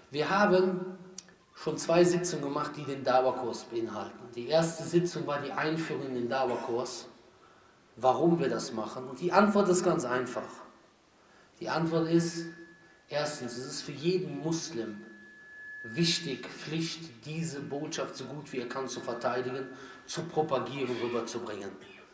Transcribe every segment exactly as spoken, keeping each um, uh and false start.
Wir haben schon zwei Sitzungen gemacht, die den Dawa-Kurs beinhalten. Die erste Sitzung war die Einführung in den Dawa-Kurs, warum wir das machen. Und die Antwort ist ganz einfach. Die Antwort ist, erstens, es ist für jeden Muslim wichtig, Pflicht, diese Botschaft so gut wie er kann zu verteidigen, zu propagieren, rüberzubringen.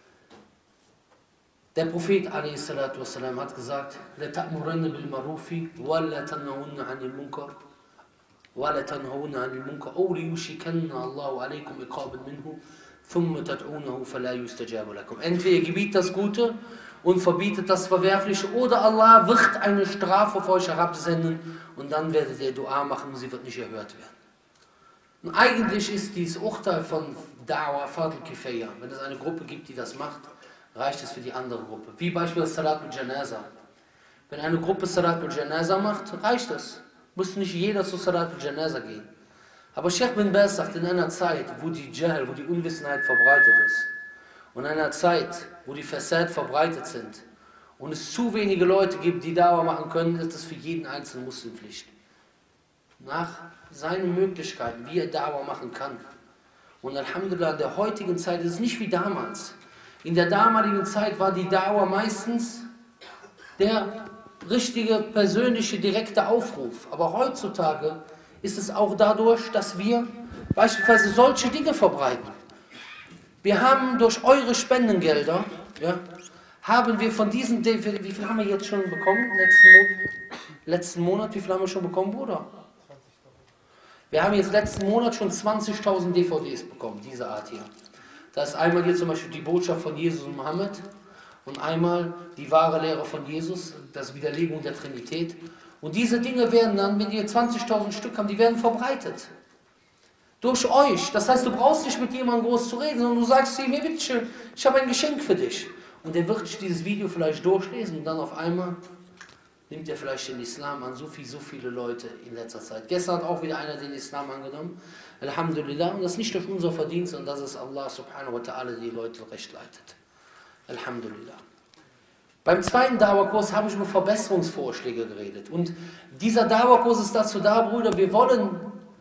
Der Prophet a s. hat gesagt, لَتَأْمُرَنَّ بِالْمَعْرُوفِ وَلَا تَنْهَوْنَ عَنِ الْمُنكَرِ وَلَا تَنْهَوْنَ عَنِ الْمُنكَرِ أَوْ لِيُوشِكَنَّ اللَّهُ عَلَيْكُمْ عِقَابًا مِنْهُ ثُمَّ تَدْعُونَهُ فَلَا يُسْتَجَابُ لَكُمْ. Entweder ihr gebietet das Gute und verbietet das Verwerfliche, oder Allah wird eine Strafe auf euch herabsenden und dann werdet ihr Dua machen und sie wird nicht erhört werden. Und eigentlich ist dieses Urteil von Da'wah Fard al-Kifaya. Wenn es eine Gruppe gibt, die das macht, reicht es für die andere Gruppe. Wie beispielsweise Salat al-Janaza. Wenn eine Gruppe Salat al-Janaza macht, reicht es. Muss nicht jeder zu Salat al-Janaza gehen. Aber Sheikh bin Baz sagt, in einer Zeit, wo die Jahl, wo die Unwissenheit verbreitet ist, und in einer Zeit, wo die Fasad verbreitet sind, und es zu wenige Leute gibt, die Da'wah machen können, ist das für jeden einzelnen Muslim Pflicht. Nach seinen Möglichkeiten, wie er Da'wah machen kann. Und Alhamdulillah, in der heutigen Zeit ist es nicht wie damals. In der damaligen Zeit war die Da'wah meistens der richtige, persönliche, direkte Aufruf. Aber heutzutage ist es auch dadurch, dass wir beispielsweise solche Dinge verbreiten. Wir haben durch eure Spendengelder, ja, haben wir von diesen, wie viel haben wir jetzt schon bekommen? Letzten Monat, letzten Monat, wie viel haben wir schon bekommen, Bruder? Wir haben jetzt letzten Monat schon zwanzigtausend D V Ds bekommen, diese Art hier. Da ist einmal hier zum Beispiel die Botschaft von Jesus und Mohammed und einmal die wahre Lehre von Jesus, das Widerlegung der Trinität. Und diese Dinge werden dann, wenn ihr zwanzigtausend Stück haben, die werden verbreitet. Durch euch. Das heißt, du brauchst nicht mit jemandem groß zu reden, sondern du sagst zu ihm, hey, bitte, ich habe ein Geschenk für dich. Und der wird dieses Video vielleicht durchlesen und dann auf einmal nimmt er vielleicht den Islam an, so viel, so viele Leute in letzter Zeit. Gestern hat auch wieder einer den Islam angenommen. Alhamdulillah. Und das ist nicht durch unser Verdienst, sondern das ist Allah subhanahu wa ta'ala, die Leute recht leitet. Alhamdulillah. Beim zweiten Da'wah-Kurs habe ich über Verbesserungsvorschläge geredet. Und dieser Da'wah-Kurs ist dazu da, Brüder, wir wollen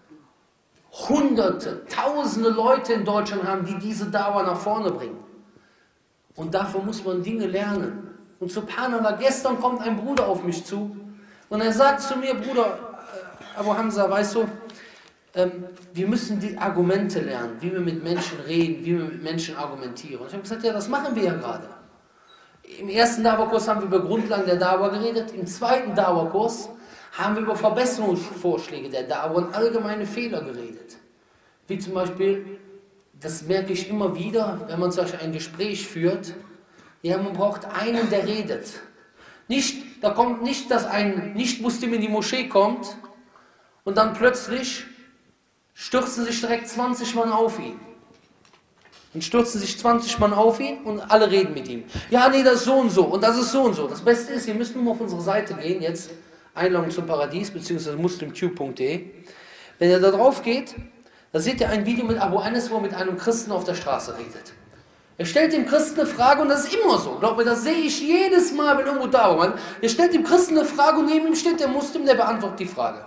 Hunderte, Tausende Leute in Deutschland haben, die diese Da'wah nach vorne bringen. Und dafür muss man Dinge lernen. Und subhanallah, gestern kommt ein Bruder auf mich zu und er sagt zu mir, Bruder, äh, Abu Hamza, weißt du, ähm, wir müssen die Argumente lernen, wie wir mit Menschen reden, wie wir mit Menschen argumentieren. Und ich habe gesagt, ja, das machen wir ja gerade. Im ersten Da'wah-Kurs haben wir über Grundlagen der Da'wah geredet, im zweiten Da'wah-Kurs haben wir über Verbesserungsvorschläge der Da'wah und allgemeine Fehler geredet. Wie zum Beispiel, das merke ich immer wieder, wenn man solch ein Gespräch führt, ja, man braucht einen, der redet. Nicht, da kommt nicht, dass ein Nicht-Muslim in die Moschee kommt und dann plötzlich stürzen sich direkt zwanzig Mann auf ihn. Und stürzen sich zwanzig Mann auf ihn und alle reden mit ihm. Ja, nee, das ist so und so und das ist so und so. Das Beste ist, ihr müsst nur mal auf unsere Seite gehen, jetzt Einladung zum Paradies, beziehungsweise muslimtube punkt de. Wenn ihr da drauf geht, da seht ihr ein Video mit Abu Anas, wo er mit einem Christen auf der Straße redet. Er stellt dem Christen eine Frage und das ist immer so. Glaubt mir, das sehe ich jedes Mal, wenn irgendwo da war. Er stellt dem Christen eine Frage und neben ihm steht der Muslim, der beantwortet die Frage.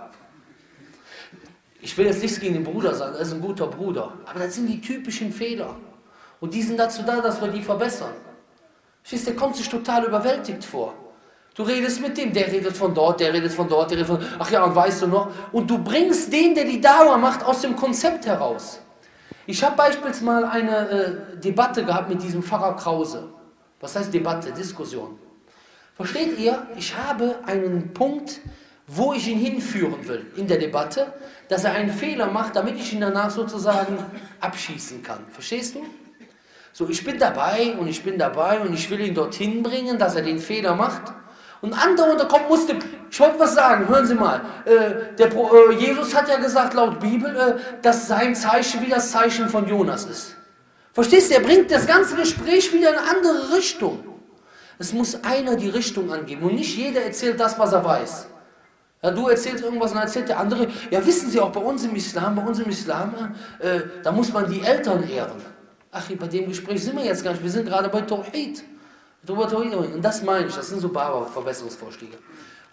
Ich will jetzt nichts gegen den Bruder sagen, er ist ein guter Bruder. Aber das sind die typischen Fehler. Und die sind dazu da, dass wir die verbessern. Verstehst du, der kommt sich total überwältigt vor. Du redest mit dem, der redet von dort, der redet von dort, der redet von... Ach ja, und weißt du noch? Und du bringst den, der die Da'wah macht, aus dem Konzept heraus. Ich habe beispielsweise mal eine äh, Debatte gehabt mit diesem Pfarrer Krause. Was heißt Debatte? Diskussion. Versteht ihr? Ich habe einen Punkt, wo ich ihn hinführen will in der Debatte, dass er einen Fehler macht, damit ich ihn danach sozusagen abschießen kann. Verstehst du? So, ich bin dabei und ich bin dabei und ich will ihn dorthin bringen, dass er den Fehler macht. Und andauernd, da kommt Muslim, ich wollte was sagen, hören Sie mal, äh, der, äh, Jesus hat ja gesagt, laut Bibel, äh, dass sein Zeichen wie das Zeichen von Jonas ist. Verstehst du, er bringt das ganze Gespräch wieder in eine andere Richtung. Es muss einer die Richtung angeben und nicht jeder erzählt das, was er weiß. Ja, du erzählst irgendwas und dann erzählt der andere, ja wissen Sie auch, bei uns im Islam, bei uns im Islam, äh, da muss man die Eltern ehren. Ach, bei dem Gespräch sind wir jetzt gar nicht, wir sind gerade bei Tawhid. Und das meine ich, das sind so Baba-Verbesserungsvorschläge.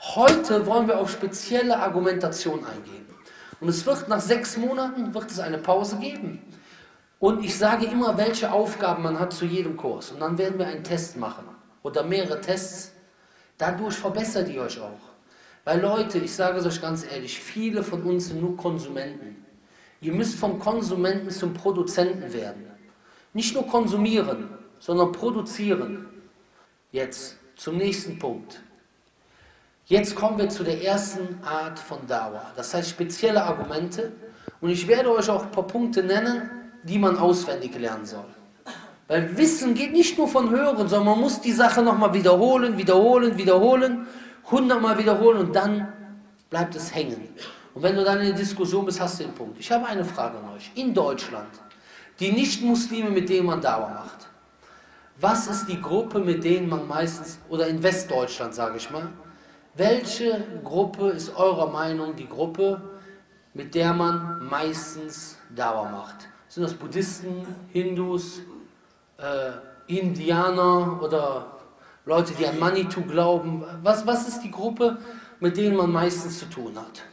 Heute wollen wir auf spezielle Argumentation eingehen. Und es wird nach sechs Monaten wird es eine Pause geben. Und ich sage immer, welche Aufgaben man hat zu jedem Kurs. Und dann werden wir einen Test machen. Oder mehrere Tests. Dadurch verbessert ihr euch auch. Weil Leute, ich sage es euch ganz ehrlich, viele von uns sind nur Konsumenten. Ihr müsst vom Konsumenten zum Produzenten werden. Nicht nur konsumieren, sondern produzieren. Jetzt zum nächsten Punkt. Jetzt kommen wir zu der ersten Art von Dawa. Das heißt spezielle Argumente. Und ich werde euch auch ein paar Punkte nennen, die man auswendig lernen soll. Weil Wissen geht nicht nur von Hören, sondern man muss die Sache nochmal wiederholen, wiederholen, wiederholen, hundertmal wiederholen und dann bleibt es hängen. Und wenn du dann in der Diskussion bist, hast du den Punkt. Ich habe eine Frage an euch. In Deutschland, die Nicht-Muslime, mit denen man Dawa macht, was ist die Gruppe, mit denen man meistens, oder in Westdeutschland sage ich mal, welche Gruppe ist eurer Meinung die Gruppe, mit der man meistens Dawa macht? Sind das Buddhisten, Hindus, äh, Indianer oder Leute, die an Manitou glauben? Was, was ist die Gruppe, mit denen man meistens zu tun hat?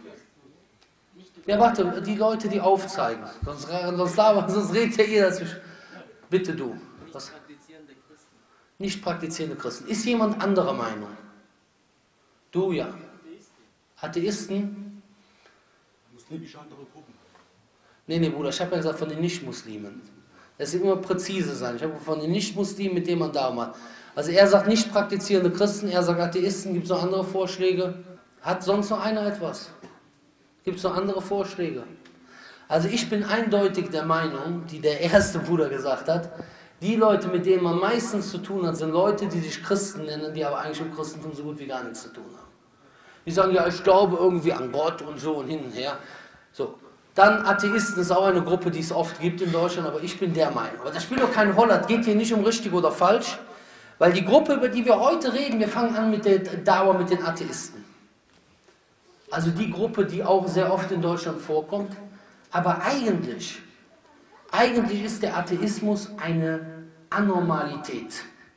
Ja, warte, die Leute, die aufzeigen. Sonst, sonst, sonst redet ja ihr dazwischen. Bitte du. Was? Nicht praktizierende Christen. Ist jemand anderer Meinung? Du ja. Atheisten? Muslimische andere Gruppen. Nee, nee, Bruder, ich habe ja gesagt von den Nicht-Muslimen. Das wird immer präzise sein. Ich habe von den Nicht-Muslimen, mit denen man da macht. Also er sagt nicht praktizierende Christen, er sagt Atheisten. Gibt es noch andere Vorschläge? Hat sonst noch einer etwas? Gibt es noch andere Vorschläge? Also ich bin eindeutig der Meinung, die der erste Bruder gesagt hat, die Leute, mit denen man meistens zu tun hat, sind Leute, die sich Christen nennen, die aber eigentlich mit Christentum so gut wie gar nichts zu tun haben. Die sagen, ja, ich glaube irgendwie an Gott und so und hin und her. So. Dann Atheisten ist auch eine Gruppe, die es oft gibt in Deutschland, aber ich bin der Meinung. Aber das spielt doch keine Rolle, es geht hier nicht um richtig oder falsch, weil die Gruppe, über die wir heute reden, wir fangen an mit der Dauer mit den Atheisten. Also die Gruppe, die auch sehr oft in Deutschland vorkommt, aber eigentlich, eigentlich ist der Atheismus eine Anormalität.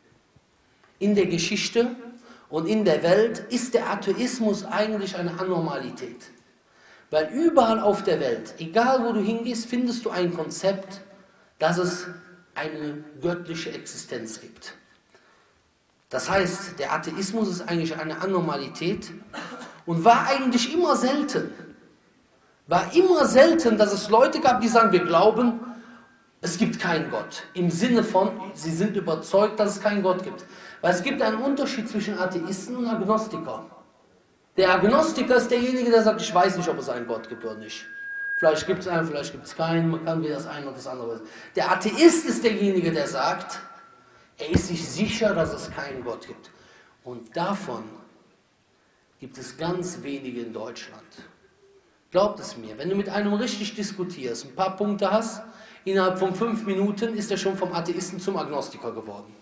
In der Geschichte und in der Welt ist der Atheismus eigentlich eine Anormalität. Weil überall auf der Welt, egal wo du hingehst, findest du ein Konzept, dass es eine göttliche Existenz gibt. Das heißt, der Atheismus ist eigentlich eine Anormalität und war eigentlich immer selten. War immer selten, dass es Leute gab, die sagen, wir glauben, es gibt keinen Gott. Im Sinne von, sie sind überzeugt, dass es keinen Gott gibt. Weil es gibt einen Unterschied zwischen Atheisten und Agnostiker. Der Agnostiker ist derjenige, der sagt, ich weiß nicht, ob es einen Gott gibt oder nicht. Vielleicht gibt es einen, vielleicht gibt es keinen, man kann weder das eine oder das andere wissen. Der Atheist ist derjenige, der sagt, er ist sich sicher, dass es keinen Gott gibt. Und davon gibt es ganz wenige in Deutschland. Glaubt es mir, wenn du mit einem richtig diskutierst, ein paar Punkte hast, innerhalb von fünf Minuten ist er schon vom Atheisten zum Agnostiker geworden.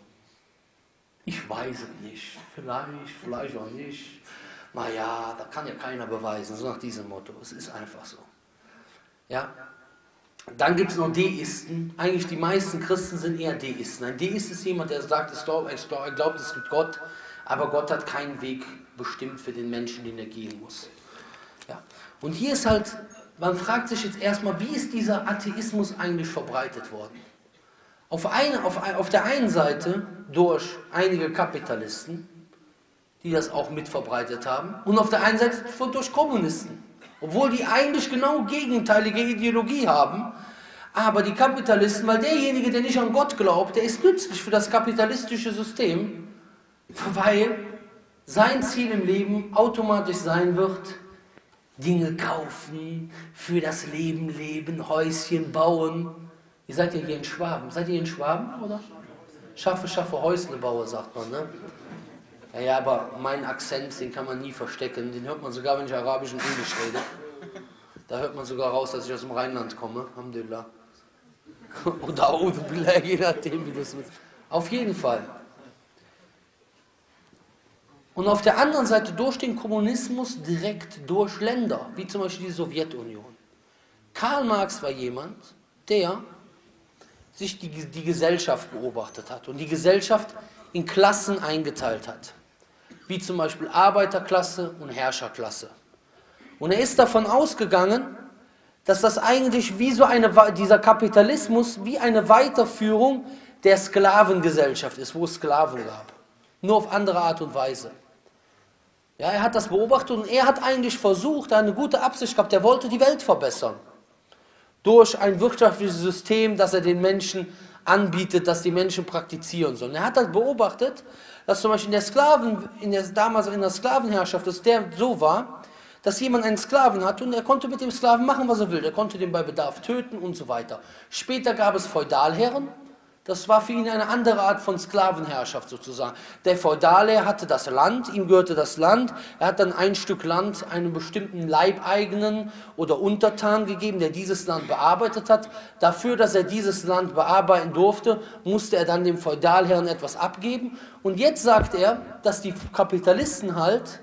Ich weiß es nicht, vielleicht, vielleicht auch nicht. Naja, da kann ja keiner beweisen, so nach diesem Motto. Es ist einfach so. Ja? Dann gibt es noch Deisten. Eigentlich die meisten Christen sind eher Deisten. Ein Deist ist jemand, der sagt, er glaubt, es gibt Gott, aber Gott hat keinen Weg bestimmt für den Menschen, den er gehen muss. Ja. Und hier ist halt, man fragt sich jetzt erstmal, wie ist dieser Atheismus eigentlich verbreitet worden? Auf, eine, auf, auf der einen Seite durch einige Kapitalisten, die das auch mit verbreitet haben, und auf der einen Seite durch Kommunisten. Obwohl die eigentlich genau gegenteilige Ideologie haben, aber die Kapitalisten, weil derjenige, der nicht an Gott glaubt, der ist nützlich für das kapitalistische System, weil sein Ziel im Leben automatisch sein wird, Dinge kaufen, für das Leben leben, Häuschen bauen. Ihr seid ja hier in Schwaben. Seid ihr in Schwaben, oder? Schaffe, schaffe, Häusle baue, sagt man, ne? Ja, ja, aber mein Akzent, den kann man nie verstecken. Den hört man sogar, wenn ich Arabisch und Englisch rede. Da hört man sogar raus, dass ich aus dem Rheinland komme. Alhamdulillah. Oder Audu Billah, je nachdem, wie du es willst. Auf jeden Fall. Und auf der anderen Seite durch den Kommunismus direkt durch Länder, wie zum Beispiel die Sowjetunion. Karl Marx war jemand, der sich die, die Gesellschaft beobachtet hat und die Gesellschaft in Klassen eingeteilt hat. wie zum Beispiel Arbeiterklasse und Herrscherklasse. Und er ist davon ausgegangen, dass das eigentlich wie so eine, dieser Kapitalismus wie eine Weiterführung der Sklavengesellschaft ist, wo es Sklaven gab. Nur auf andere Art und Weise. Ja, er hat das beobachtet und er hat eigentlich versucht, eine gute Absicht gehabt, er wollte die Welt verbessern. Durch ein wirtschaftliches System, das er den Menschen anbietet, das die Menschen praktizieren sollen. Er hat halt beobachtet, dass zum Beispiel in der Sklaven, in der, damals in der Sklavenherrschaft, dass der so war, dass jemand einen Sklaven hatte und er konnte mit dem Sklaven machen, was er will. Er konnte den bei Bedarf töten und so weiter. Später gab es Feudalherren. Das war für ihn eine andere Art von Sklavenherrschaft sozusagen. Der Feudalherr hatte das Land, ihm gehörte das Land. Er hat dann ein Stück Land einem bestimmten Leibeigenen oder Untertan gegeben, der dieses Land bearbeitet hat. Dafür, dass er dieses Land bearbeiten durfte, musste er dann dem Feudalherrn etwas abgeben. Und jetzt sagt er, dass die Kapitalisten halt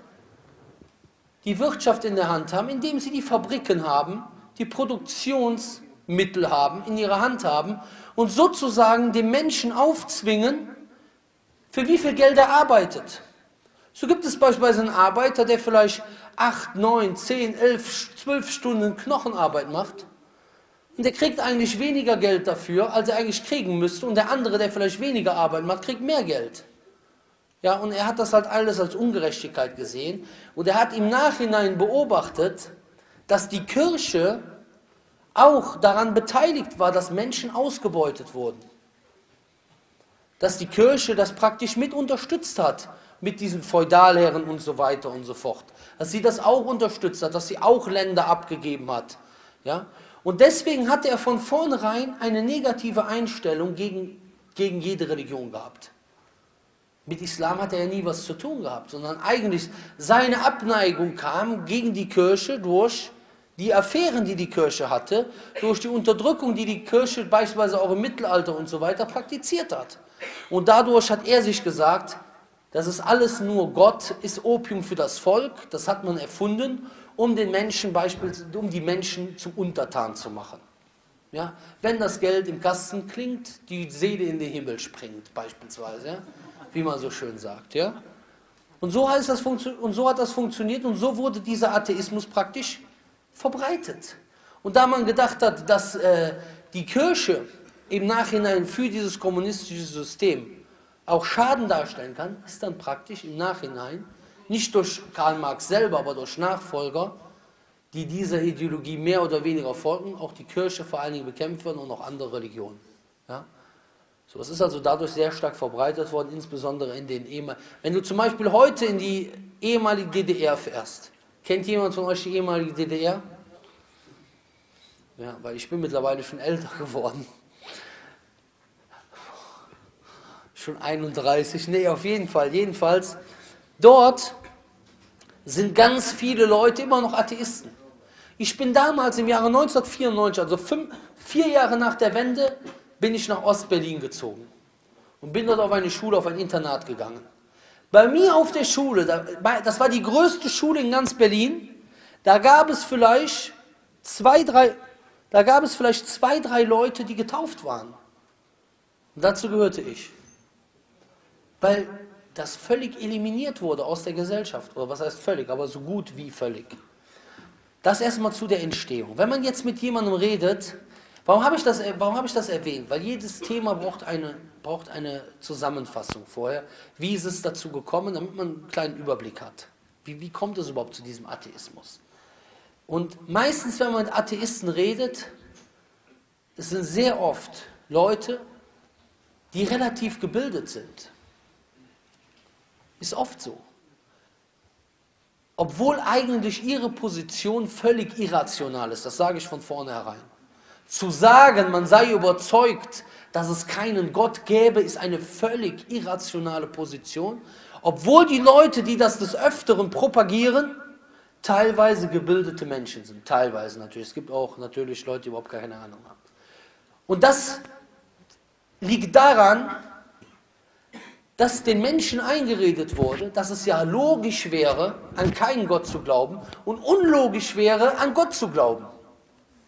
die Wirtschaft in der Hand haben, indem sie die Fabriken haben, die Produktionsmittel haben, in ihrer Hand haben und sozusagen dem Menschen aufzwingen, für wie viel Geld er arbeitet. So gibt es beispielsweise einen Arbeiter, der vielleicht acht, neun, zehn, elf, zwölf Stunden Knochenarbeit macht und der kriegt eigentlich weniger Geld dafür, als er eigentlich kriegen müsste, und der andere, der vielleicht weniger Arbeit macht, kriegt mehr Geld. Ja, und er hat das halt alles als Ungerechtigkeit gesehen und er hat im Nachhinein beobachtet, dass die Kirche auch daran beteiligt war, dass Menschen ausgebeutet wurden. Dass die Kirche das praktisch mit unterstützt hat, mit diesen Feudalherren und so weiter und so fort. Dass sie das auch unterstützt hat, dass sie auch Länder abgegeben hat. Ja? Und deswegen hatte er von vornherein eine negative Einstellung gegen, gegen jede Religion gehabt. Mit Islam hat er ja nie was zu tun gehabt, sondern eigentlich seine Abneigung kam gegen die Kirche durch die Affären, die die Kirche hatte, durch die Unterdrückung, die die Kirche beispielsweise auch im Mittelalter und so weiter praktiziert hat. Und dadurch hat er sich gesagt, das ist alles nur Gott, ist Opium für das Volk, das hat man erfunden, um den Menschen beispielsweise, um die Menschen zum Untertan zu machen. Ja? Wenn das Geld im Kasten klingt, die Seele in den Himmel springt, beispielsweise, ja? Wie man so schön sagt. Ja? Und, so heißt das und so hat das funktioniert und so wurde dieser Atheismus praktisch verbreitet. Und da man gedacht hat, dass äh, die Kirche im Nachhinein für dieses kommunistische System auch Schaden darstellen kann, ist dann praktisch im Nachhinein, nicht durch Karl Marx selber, aber durch Nachfolger, die dieser Ideologie mehr oder weniger folgen, auch die Kirche vor allen Dingen bekämpft werden und auch andere Religionen. Ja? So, es ist also dadurch sehr stark verbreitet worden, insbesondere in den ehemaligen. Wenn du zum Beispiel heute in die ehemalige D D R fährst, kennt jemand von euch die ehemalige D D R? Ja, weil ich bin mittlerweile schon älter geworden. Schon einunddreißig, nee, auf jeden Fall, jedenfalls. Dort sind ganz viele Leute immer noch Atheisten. Ich bin damals im Jahre neunzehnhundertvierundneunzig, also fünf, vier Jahre nach der Wende, bin ich nach Ostberlin gezogen und bin dort auf eine Schule, auf ein Internat gegangen. Bei mir auf der Schule, das war die größte Schule in ganz Berlin, da gab es vielleicht zwei, drei, da gab es vielleicht zwei, drei Leute, die getauft waren. Und dazu gehörte ich. Weil das völlig eliminiert wurde aus der Gesellschaft. Oder was heißt völlig, aber so gut wie völlig. Das erstmal zu der Entstehung. Wenn man jetzt mit jemandem redet, warum habe ich das, warum habe ich das erwähnt? Weil jedes Thema braucht eine, braucht eine Zusammenfassung vorher. Wie ist es dazu gekommen, damit man einen kleinen Überblick hat. Wie, wie kommt es überhaupt zu diesem Atheismus? Und meistens, wenn man mit Atheisten redet, es sind sehr oft Leute, die relativ gebildet sind. Ist oft so. Obwohl eigentlich ihre Position völlig irrational ist, das sage ich von vornherein. Zu sagen, man sei überzeugt, dass es keinen Gott gäbe, ist eine völlig irrationale Position, obwohl die Leute, die das des Öfteren propagieren, teilweise gebildete Menschen sind. Teilweise natürlich. Es gibt auch natürlich Leute, die überhaupt keine Ahnung haben. Und das liegt daran, dass den Menschen eingeredet wurde, dass es ja logisch wäre, an keinen Gott zu glauben und unlogisch wäre, an Gott zu glauben.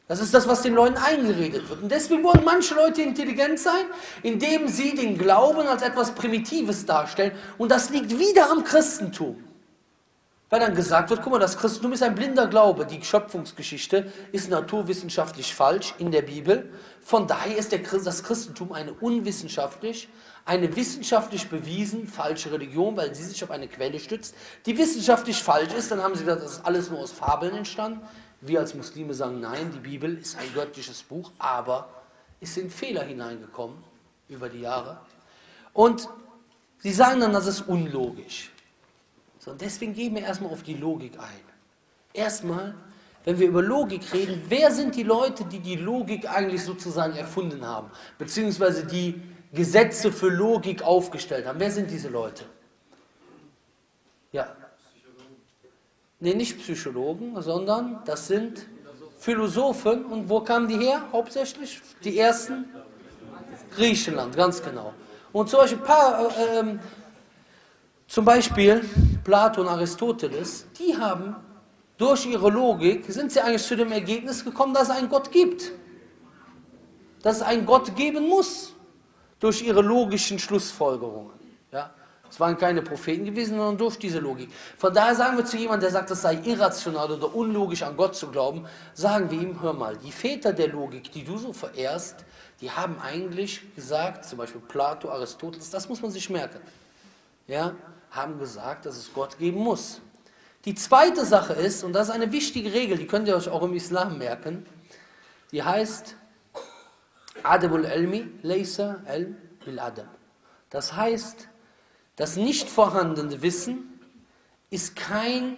Das ist das, was den Leuten eingeredet wird. Und deswegen wollen manche Leute intelligent sein, indem sie den Glauben als etwas Primitives darstellen. Und das liegt wieder am Christentum. Weil dann gesagt wird, guck mal, das Christentum ist ein blinder Glaube. Die Schöpfungsgeschichte ist naturwissenschaftlich falsch in der Bibel. Von daher ist der, das Christentum eine unwissenschaftlich, eine wissenschaftlich bewiesen falsche Religion, weil sie sich auf eine Quelle stützt, die wissenschaftlich falsch ist. Dann haben sie gesagt, das ist alles nur aus Fabeln entstanden. Wir als Muslime sagen, nein, die Bibel ist ein göttliches Buch, aber es sind Fehler hineingekommen über die Jahre. Und sie sagen dann, das ist unlogisch. So, und deswegen gehen wir erstmal auf die Logik ein. Erstmal, wenn wir über Logik reden, wer sind die Leute, die die Logik eigentlich sozusagen erfunden haben, beziehungsweise die Gesetze für Logik aufgestellt haben? Wer sind diese Leute? Ja. Nee, nicht Psychologen, sondern das sind Philosophen. Und wo kamen die her hauptsächlich? Die ersten? Griechenland, ganz genau. Und zum Beispiel, paar, äh, äh, zum Beispiel Plato und Aristoteles, die haben durch ihre Logik, sind sie eigentlich zu dem Ergebnis gekommen, dass es einen Gott gibt. Dass es einen Gott geben muss, durch ihre logischen Schlussfolgerungen. Ja? Es waren keine Propheten gewesen, sondern durch diese Logik. Von daher sagen wir zu jemandem, der sagt, es sei irrational oder unlogisch an Gott zu glauben, sagen wir ihm, hör mal, die Väter der Logik, die du so verehrst, die haben eigentlich gesagt, zum Beispiel Plato, Aristoteles, das muss man sich merken, ja, haben gesagt, dass es Gott geben muss. Die zweite Sache ist, und das ist eine wichtige Regel, die könnt ihr euch auch im Islam merken, die heißt, Adabul Ilmi laysa ilm bil Adab. Das heißt, das nicht vorhandene Wissen ist kein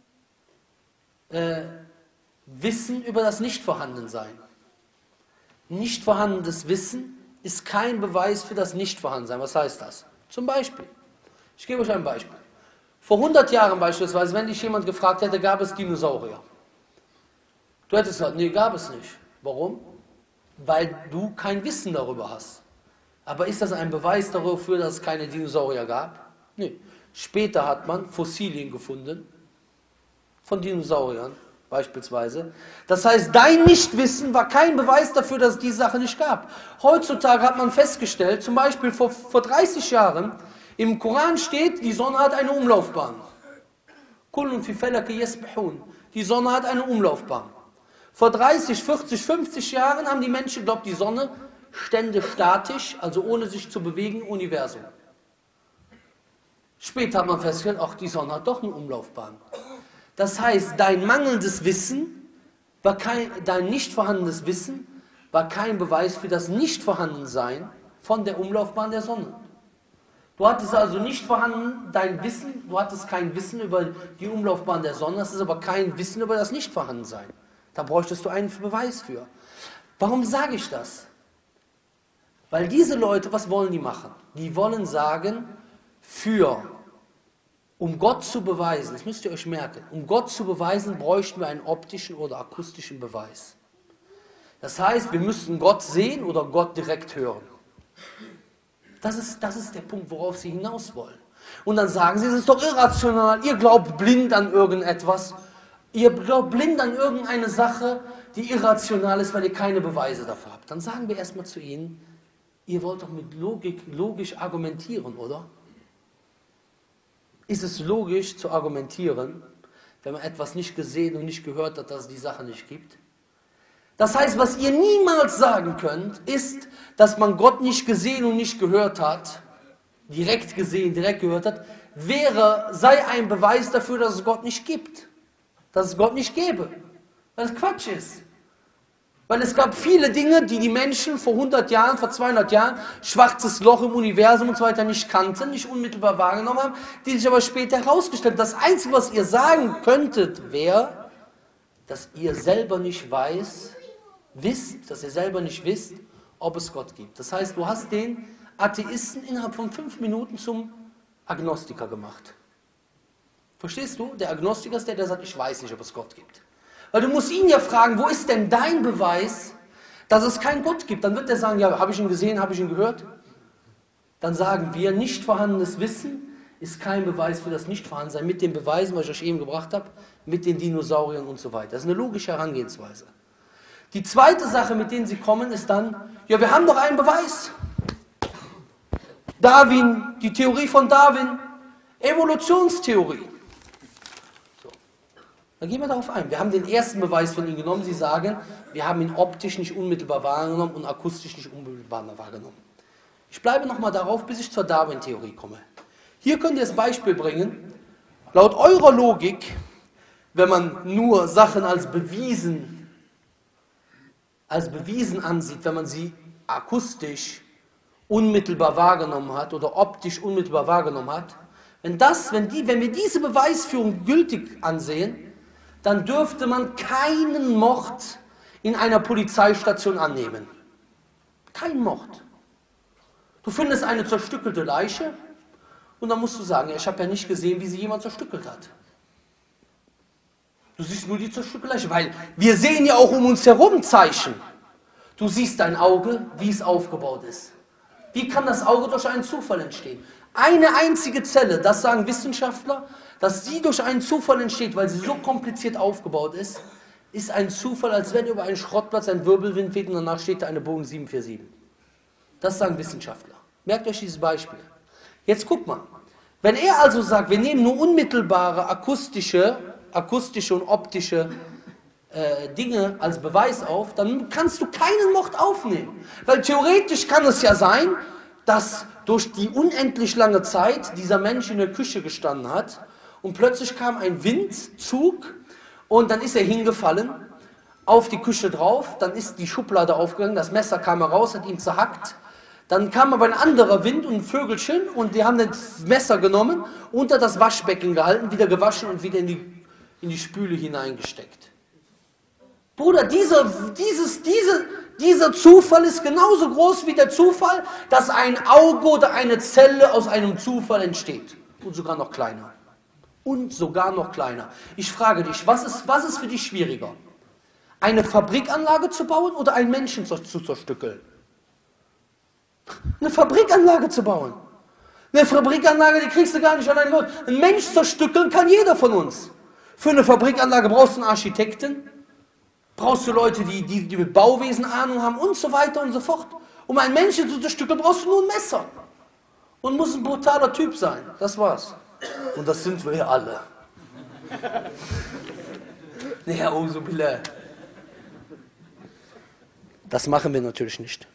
äh, Wissen über das Nichtvorhandensein. Nicht vorhandenes Wissen ist kein Beweis für das Nichtvorhandensein. Was heißt das? Zum Beispiel, ich gebe euch ein Beispiel. Vor hundert Jahren beispielsweise, wenn dich jemand gefragt hätte, gab es Dinosaurier? Du hättest gesagt, nee, gab es nicht. Warum? Weil du kein Wissen darüber hast. Aber ist das ein Beweis dafür, dass es keine Dinosaurier gab? Nee. Später hat man Fossilien gefunden, von Dinosauriern beispielsweise. Das heißt, dein Nichtwissen war kein Beweis dafür, dass es diese Sache nicht gab. Heutzutage hat man festgestellt, zum Beispiel vor, vor dreißig Jahren, im Koran steht, die Sonne hat eine Umlaufbahn. Kullun fi falaki yasbahun. Die Sonne hat eine Umlaufbahn. Vor dreißig, vierzig, fünfzig Jahren haben die Menschen geglaubt, die Sonne stände statisch, also ohne sich zu bewegen, im Universum. Später hat man festgestellt, ach, die Sonne hat doch eine Umlaufbahn. Das heißt, dein mangelndes Wissen, war kein, dein nicht vorhandenes Wissen, war kein Beweis für das Nichtvorhandensein von der Umlaufbahn der Sonne. Du hattest also nicht vorhanden dein Wissen, du hattest kein Wissen über die Umlaufbahn der Sonne, das ist aber kein Wissen über das Nichtvorhandensein. Da bräuchtest du einen Beweis für. Warum sage ich das? Weil diese Leute, was wollen die machen? Die wollen sagen, für, um Gott zu beweisen, das müsst ihr euch merken, um Gott zu beweisen, bräuchten wir einen optischen oder akustischen Beweis. Das heißt, wir müssten Gott sehen oder Gott direkt hören. Das ist, das ist der Punkt, worauf sie hinaus wollen. Und dann sagen sie, es ist doch irrational, ihr glaubt blind an irgendetwas, ihr glaubt blind an irgendeine Sache, die irrational ist, weil ihr keine Beweise dafür habt. Dann sagen wir erstmal zu ihnen, ihr wollt doch mit Logik, logisch argumentieren, oder? Ist es logisch zu argumentieren, wenn man etwas nicht gesehen und nicht gehört hat, dass es die Sache nicht gibt? Das heißt, was ihr niemals sagen könnt, ist, dass man Gott nicht gesehen und nicht gehört hat, direkt gesehen, direkt gehört hat, wäre, sei ein Beweis dafür, dass es Gott nicht gibt. Dass es Gott nicht gäbe. Weil es Quatsch ist. Weil es gab viele Dinge, die die Menschen vor hundert Jahren, vor zweihundert Jahren, schwarzes Loch im Universum und so weiter nicht kannten, nicht unmittelbar wahrgenommen haben, die sich aber später herausgestellt haben. Das Einzige, was ihr sagen könntet, wäre, dass ihr selber nicht weiß, wisst, dass ihr selber nicht wisst, ob es Gott gibt. Das heißt, du hast den Atheisten innerhalb von fünf Minuten zum Agnostiker gemacht. Verstehst du? Der Agnostiker ist der, der sagt, ich weiß nicht, ob es Gott gibt. Weil du musst ihn ja fragen, wo ist denn dein Beweis, dass es keinen Gott gibt? Dann wird er sagen, ja, habe ich ihn gesehen, habe ich ihn gehört? Dann sagen wir, nicht vorhandenes Wissen ist kein Beweis für das Nichtvorhandensein, mit den Beweisen, was ich euch eben gebracht habe, mit den Dinosauriern und so weiter. Das ist eine logische Herangehensweise. Die zweite Sache, mit denen sie kommen, ist dann, ja, wir haben doch einen Beweis. Darwin, die Theorie von Darwin, Evolutionstheorie. So. Dann gehen wir darauf ein. Wir haben den ersten Beweis von ihnen genommen. Sie sagen, wir haben ihn optisch nicht unmittelbar wahrgenommen und akustisch nicht unmittelbar wahrgenommen. Ich bleibe nochmal darauf, bis ich zur Darwin-Theorie komme. Hier könnt ihr das Beispiel bringen. Laut eurer Logik, wenn man nur Sachen als bewiesen, als bewiesen ansieht, wenn man sie akustisch unmittelbar wahrgenommen hat oder optisch unmittelbar wahrgenommen hat, wenn, das, wenn, die, wenn wir diese Beweisführung gültig ansehen, dann dürfte man keinen Mord in einer Polizeistation annehmen. Kein Mord. Du findest eine zerstückelte Leiche und dann musst du sagen, ja, ich habe ja nicht gesehen, wie sie jemand zerstückelt hat. Du siehst nur die zerstückelte Leiche, weil wir sehen ja auch um uns herum Zeichen. Du siehst dein Auge, wie es aufgebaut ist. Wie kann das Auge durch einen Zufall entstehen? Eine einzige Zelle, das sagen Wissenschaftler, dass sie durch einen Zufall entsteht, weil sie so kompliziert aufgebaut ist, ist ein Zufall, als wenn über einen Schrottplatz ein Wirbelwind weht und danach steht da eine Boeing sieben vier sieben. Das sagen Wissenschaftler. Merkt euch dieses Beispiel. Jetzt guck mal. Wenn er also sagt, wir nehmen nur unmittelbare akustische, akustische und optische äh, Dinge als Beweis auf, dann kannst du keinen Mord aufnehmen. Weil theoretisch kann es ja sein, dass durch die unendlich lange Zeit dieser Mensch in der Küche gestanden hat und plötzlich kam ein Windzug und dann ist er hingefallen auf die Küche drauf, dann ist die Schublade aufgegangen, das Messer kam heraus, hat ihn zerhackt. Dann kam aber ein anderer Wind und ein Vögelchen und die haben das Messer genommen, unter das Waschbecken gehalten, wieder gewaschen und wieder in die, in die Spüle hineingesteckt. Bruder, dieser, dieses, diese, dieser Zufall ist genauso groß wie der Zufall, dass ein Auge oder eine Zelle aus einem Zufall entsteht. Und sogar noch kleiner. Und sogar noch kleiner. Ich frage dich, was ist, was ist für dich schwieriger? Eine Fabrikanlage zu bauen oder einen Menschen zu, zu zerstückeln? Eine Fabrikanlage zu bauen. Eine Fabrikanlage, die kriegst du gar nicht alleine gebaut. Ein Mensch zerstückeln kann jeder von uns. Für eine Fabrikanlage brauchst du einen Architekten, brauchst du Leute, die, die, die mit Bauwesen Ahnung haben und so weiter und so fort. Um einen Menschen zu zerstückeln, brauchst du nur ein Messer. Und muss ein brutaler Typ sein. Das war's. Und das sind wir ja alle. Naja, oh so billah. Das machen wir natürlich nicht.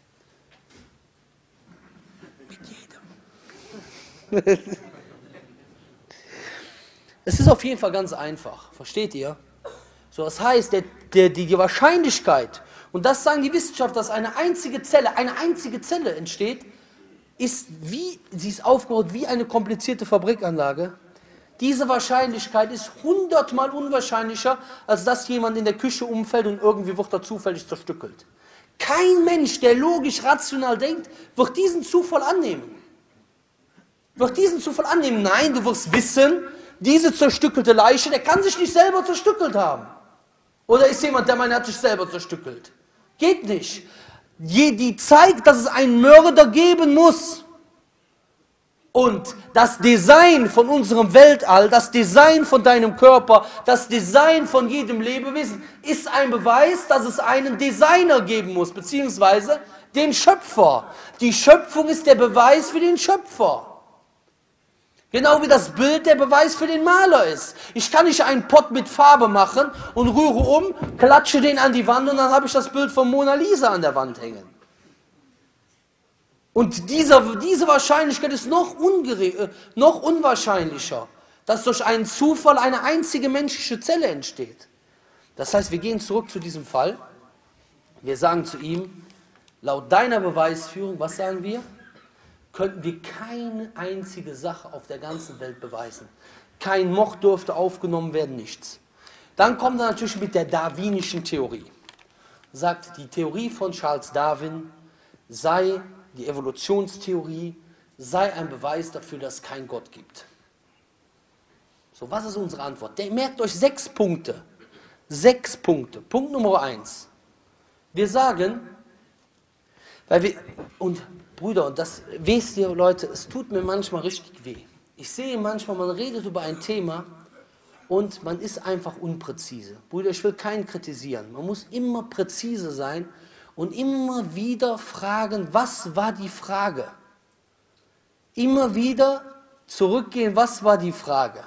Es ist auf jeden Fall ganz einfach, versteht ihr? So, das heißt, der, der, die Wahrscheinlichkeit, und das sagen die Wissenschaftler, dass eine einzige Zelle, eine einzige Zelle entsteht, ist wie, sie ist aufgebaut wie eine komplizierte Fabrikanlage. Diese Wahrscheinlichkeit ist hundertmal unwahrscheinlicher, als dass jemand in der Küche umfällt und irgendwie wird er zufällig zerstückelt. Kein Mensch, der logisch, rational denkt, wird diesen Zufall annehmen. Wird diesen Zufall annehmen? Nein, du wirst wissen, diese zerstückelte Leiche, der kann sich nicht selber zerstückelt haben. Oder ist jemand, der meint, er hat sich selber zerstückelt? Geht nicht. Je, die zeigt, dass es einen Mörder geben muss. Und das Design von unserem Weltall, das Design von deinem Körper, das Design von jedem Lebewesen ist ein Beweis, dass es einen Designer geben muss, beziehungsweise den Schöpfer. Die Schöpfung ist der Beweis für den Schöpfer. Genau wie das Bild der Beweis für den Maler ist. Ich kann nicht einen Pott mit Farbe machen und rühre um, klatsche den an die Wand und dann habe ich das Bild von Mona Lisa an der Wand hängen. Und dieser, diese Wahrscheinlichkeit ist noch, ungere, noch unwahrscheinlicher, dass durch einen Zufall eine einzige menschliche Zelle entsteht. Das heißt, wir gehen zurück zu diesem Fall. Wir sagen zu ihm, laut deiner Beweisführung, was sagen wir? Könnten wir keine einzige Sache auf der ganzen Welt beweisen. Kein Mord dürfte aufgenommen werden, nichts. Dann kommt er natürlich mit der darwinischen Theorie. Sagt, die Theorie von Charles Darwin sei, die Evolutionstheorie, sei ein Beweis dafür, dass es keinen Gott gibt. So, was ist unsere Antwort? Der, merkt euch sechs Punkte. Sechs Punkte. Punkt Nummer eins. Wir sagen, weil wir, und Brüder, und das wisst ihr, Leute, es tut mir manchmal richtig weh. Ich sehe manchmal, man redet über ein Thema und man ist einfach unpräzise. Brüder, ich will keinen kritisieren. Man muss immer präzise sein und immer wieder fragen, was war die Frage? Immer wieder zurückgehen, was war die Frage?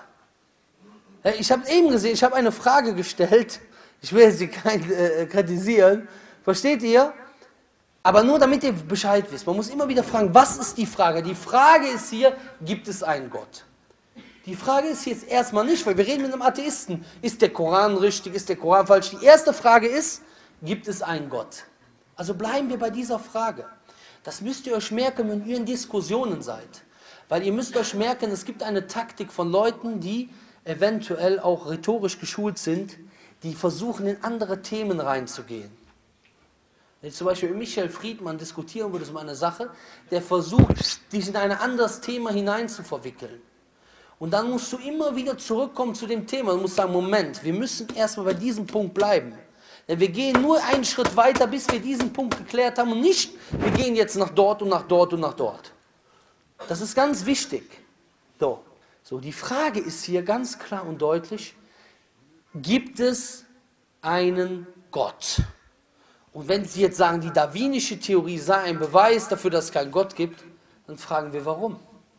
Ich habe eben gesehen, ich habe eine Frage gestellt, ich will sie kein, äh, kritisieren, versteht ihr? Aber nur damit ihr Bescheid wisst, man muss immer wieder fragen, was ist die Frage? Die Frage ist hier, gibt es einen Gott? Die Frage ist jetzt erstmal nicht, weil wir reden mit einem Atheisten, ist der Koran richtig, ist der Koran falsch? Die erste Frage ist, gibt es einen Gott? Also bleiben wir bei dieser Frage. Das müsst ihr euch merken, wenn ihr in Diskussionen seid. Weil ihr müsst euch merken, es gibt eine Taktik von Leuten, die eventuell auch rhetorisch geschult sind, die versuchen, in andere Themen reinzugehen. Wenn ich zum Beispiel mit Michael Friedmann diskutieren würde, um eine Sache, der versucht, dich in ein anderes Thema hinein zu verwickeln. Und dann musst du immer wieder zurückkommen zu dem Thema. Du musst sagen, Moment, wir müssen erstmal bei diesem Punkt bleiben. Denn wir gehen nur einen Schritt weiter, bis wir diesen Punkt geklärt haben und nicht, wir gehen jetzt nach dort und nach dort und nach dort. Das ist ganz wichtig. So, so die Frage ist hier ganz klar und deutlich, gibt es einen Gott? Und wenn Sie jetzt sagen, die darwinische Theorie sei ein Beweis dafür, dass es keinen Gott gibt, dann fragen wir, warum?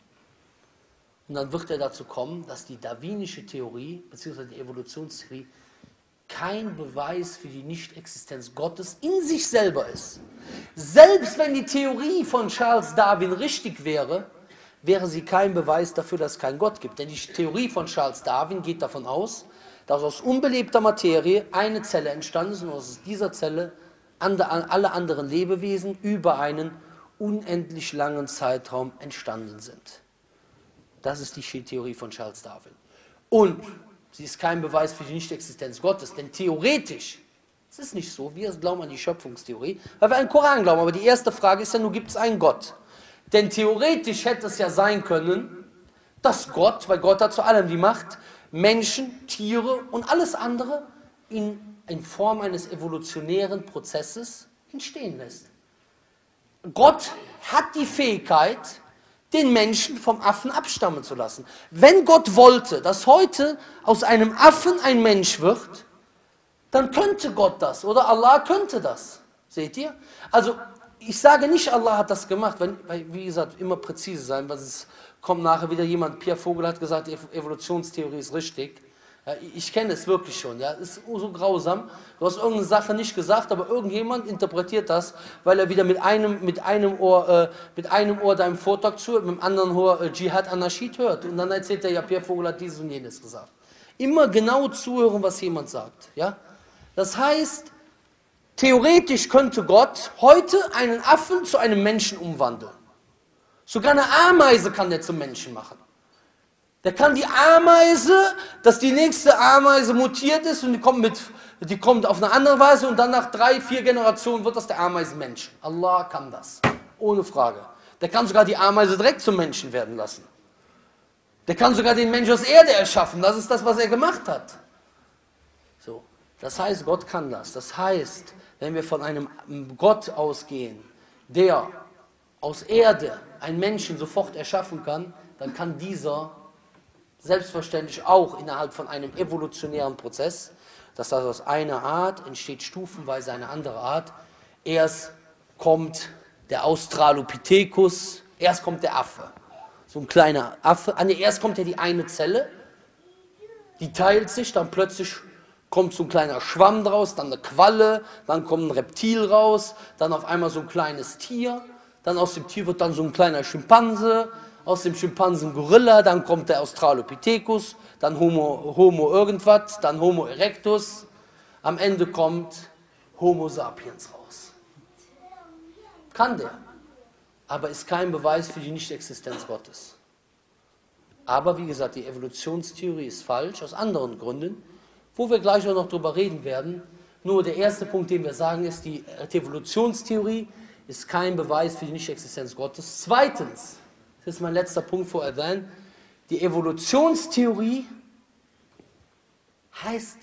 Und dann wird er dazu kommen, dass die darwinische Theorie, beziehungsweise die Evolutionstheorie, kein Beweis für die Nichtexistenz Gottes in sich selber ist. Selbst wenn die Theorie von Charles Darwin richtig wäre, wäre sie kein Beweis dafür, dass es keinen Gott gibt. Denn die Theorie von Charles Darwin geht davon aus, dass aus unbelebter Materie eine Zelle entstanden ist und aus dieser Zelle alle anderen Lebewesen über einen unendlich langen Zeitraum entstanden sind. Das ist die Theorie von Charles Darwin. Und sie ist kein Beweis für die Nichtexistenz Gottes, denn theoretisch, es ist nicht so, wir glauben an die Schöpfungstheorie, weil wir an den Koran glauben, aber die erste Frage ist ja nur, gibt es einen Gott? Denn theoretisch hätte es ja sein können, dass Gott, weil Gott hat zu allem die Macht, Menschen, Tiere und alles andere in, in Form eines evolutionären Prozesses entstehen lässt. Gott hat die Fähigkeit, den Menschen vom Affen abstammen zu lassen. Wenn Gott wollte, dass heute aus einem Affen ein Mensch wird, dann könnte Gott das oder Allah könnte das. Seht ihr? Also ich sage nicht, Allah hat das gemacht, weil, weil wie gesagt, immer präzise sein, weil es kommt nachher wieder jemand, Pierre Vogel hat gesagt, Evolutionstheorie ist richtig. Ja, ich kenne es wirklich schon, ja, es ist so grausam. Du hast irgendeine Sache nicht gesagt, aber irgendjemand interpretiert das, weil er wieder mit einem, mit einem Ohr, äh, mit einem Ohr deinem Vortrag zuhört, mit dem anderen Ohr äh, Dschihad Anarchid hört. Und dann erzählt er, ja, Pierre Vogel hat dieses und jenes gesagt. Immer genau zuhören, was jemand sagt. Ja? Das heißt, theoretisch könnte Gott heute einen Affen zu einem Menschen umwandeln. Sogar eine Ameise kann der zum Menschen machen. Der kann die Ameise, dass die nächste Ameise mutiert ist und die kommt, mit, die kommt auf eine andere Weise und dann nach drei, vier Generationen wird das der Ameisenmensch. Allah kann das, ohne Frage. Der kann sogar die Ameise direkt zum Menschen werden lassen. Der kann sogar den Mensch aus Erde erschaffen, das ist das, was er gemacht hat. So, das heißt, Gott kann das. Das heißt, wenn wir von einem Gott ausgehen, der aus Erde einen Menschen sofort erschaffen kann, dann kann dieser selbstverständlich auch innerhalb von einem evolutionären Prozess, dass das aus einer Art entsteht stufenweise eine andere Art. Erst kommt der Australopithecus, erst kommt der Affe. So ein kleiner Affe, ah, nee, erst kommt ja die eine Zelle, die teilt sich, dann plötzlich kommt so ein kleiner Schwamm draus, dann eine Qualle, dann kommt ein Reptil raus, dann auf einmal so ein kleines Tier, dann aus dem Tier wird dann so ein kleiner Schimpanse, aus dem Schimpansen Gorilla, dann kommt der Australopithecus, dann Homo, Homo irgendwas, dann Homo erectus, am Ende kommt Homo sapiens raus. Kann der, aber ist kein Beweis für die Nichtexistenz Gottes. Aber wie gesagt, die Evolutionstheorie ist falsch, aus anderen Gründen, wo wir gleich auch noch drüber reden werden. Nur der erste Punkt, den wir sagen, ist, die Evolutionstheorie ist kein Beweis für die Nichtexistenz Gottes. Zweitens, das ist mein letzter Punkt vor Adhan, die Evolutionstheorie heißt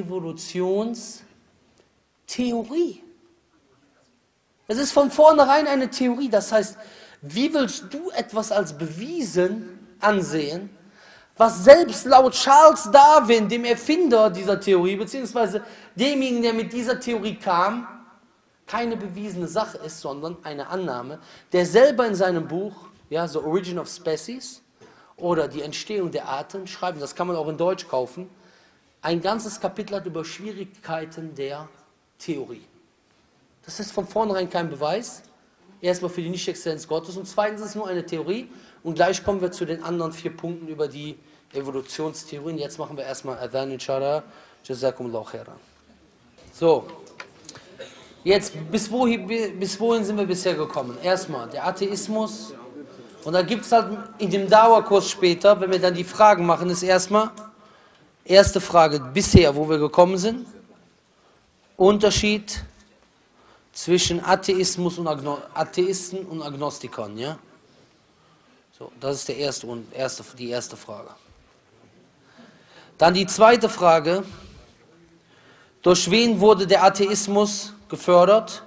Evolutionstheorie. Es ist von vornherein eine Theorie, das heißt, wie willst du etwas als bewiesen ansehen, was selbst laut Charles Darwin, dem Erfinder dieser Theorie, beziehungsweise demjenigen, der mit dieser Theorie kam, keine bewiesene Sache ist, sondern eine Annahme, der selber in seinem Buch, ja, The Origin of Species oder die Entstehung der Arten schreibt, das kann man auch in Deutsch kaufen, ein ganzes Kapitel hat über Schwierigkeiten der Theorie. Das ist von vornherein kein Beweis, erstmal für die Nicht-Existenz Gottes und zweitens ist es nur eine Theorie und gleich kommen wir zu den anderen vier Punkten über die Evolutionstheorien. Jetzt machen wir erstmal Adhan inshallah. Jazakumullahu khairan. So, jetzt bis wohin, bis wohin sind wir bisher gekommen? Erstmal der Atheismus und da gibt es halt in dem Dauerkurs später, wenn wir dann die Fragen machen, ist erstmal erste Frage bisher, wo wir gekommen sind, Unterschied zwischen Atheismus und Agno Atheisten und Agnostikern, ja? So, das ist der erste und erste, die erste Frage. Dann die zweite Frage, durch wen wurde der Atheismus gefördert?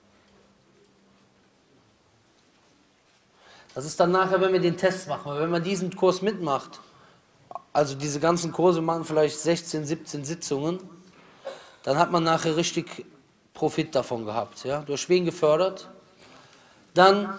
Das ist dann nachher, wenn wir den Test machen, wenn man diesen Kurs mitmacht, also diese ganzen Kurse machen vielleicht sechzehn, siebzehn Sitzungen, dann hat man nachher richtig Profit davon gehabt. Ja? Durch wen gefördert? Dann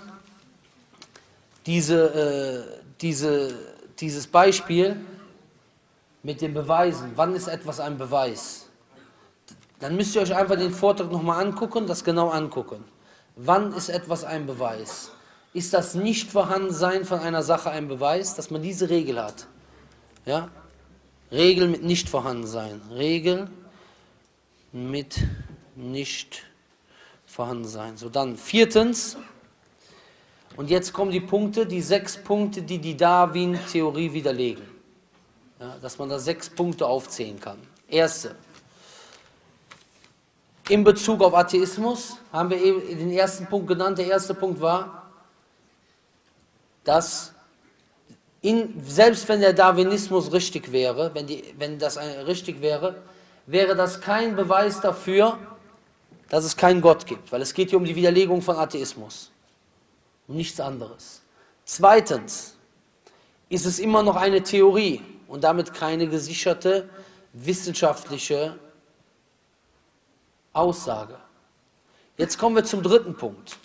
diese, äh, diese, dieses Beispiel mit den Beweisen. Wann ist etwas ein Beweis? Dann müsst ihr euch einfach den Vortrag nochmal angucken, das genau angucken. Wann ist etwas ein Beweis? Ist das Nichtvorhandensein von einer Sache ein Beweis, dass man diese Regel hat? Ja? Regel mit Nichtvorhandensein. Regel mit Nichtvorhandensein. So, dann viertens, und jetzt kommen die Punkte, die sechs Punkte, die die Darwin-Theorie widerlegen. Ja, dass man da sechs Punkte aufzählen kann. Erste. In Bezug auf Atheismus haben wir eben den ersten Punkt genannt. Der erste Punkt war, dass in, selbst wenn der Darwinismus richtig wäre, wenn, die, wenn das ein, richtig wäre, wäre das kein Beweis dafür, dass es keinen Gott gibt. Weil es geht hier um die Widerlegung von Atheismus. Um nichts anderes. Zweitens ist es immer noch eine Theorie und damit keine gesicherte wissenschaftliche Aussage. Jetzt kommen wir zum dritten Punkt.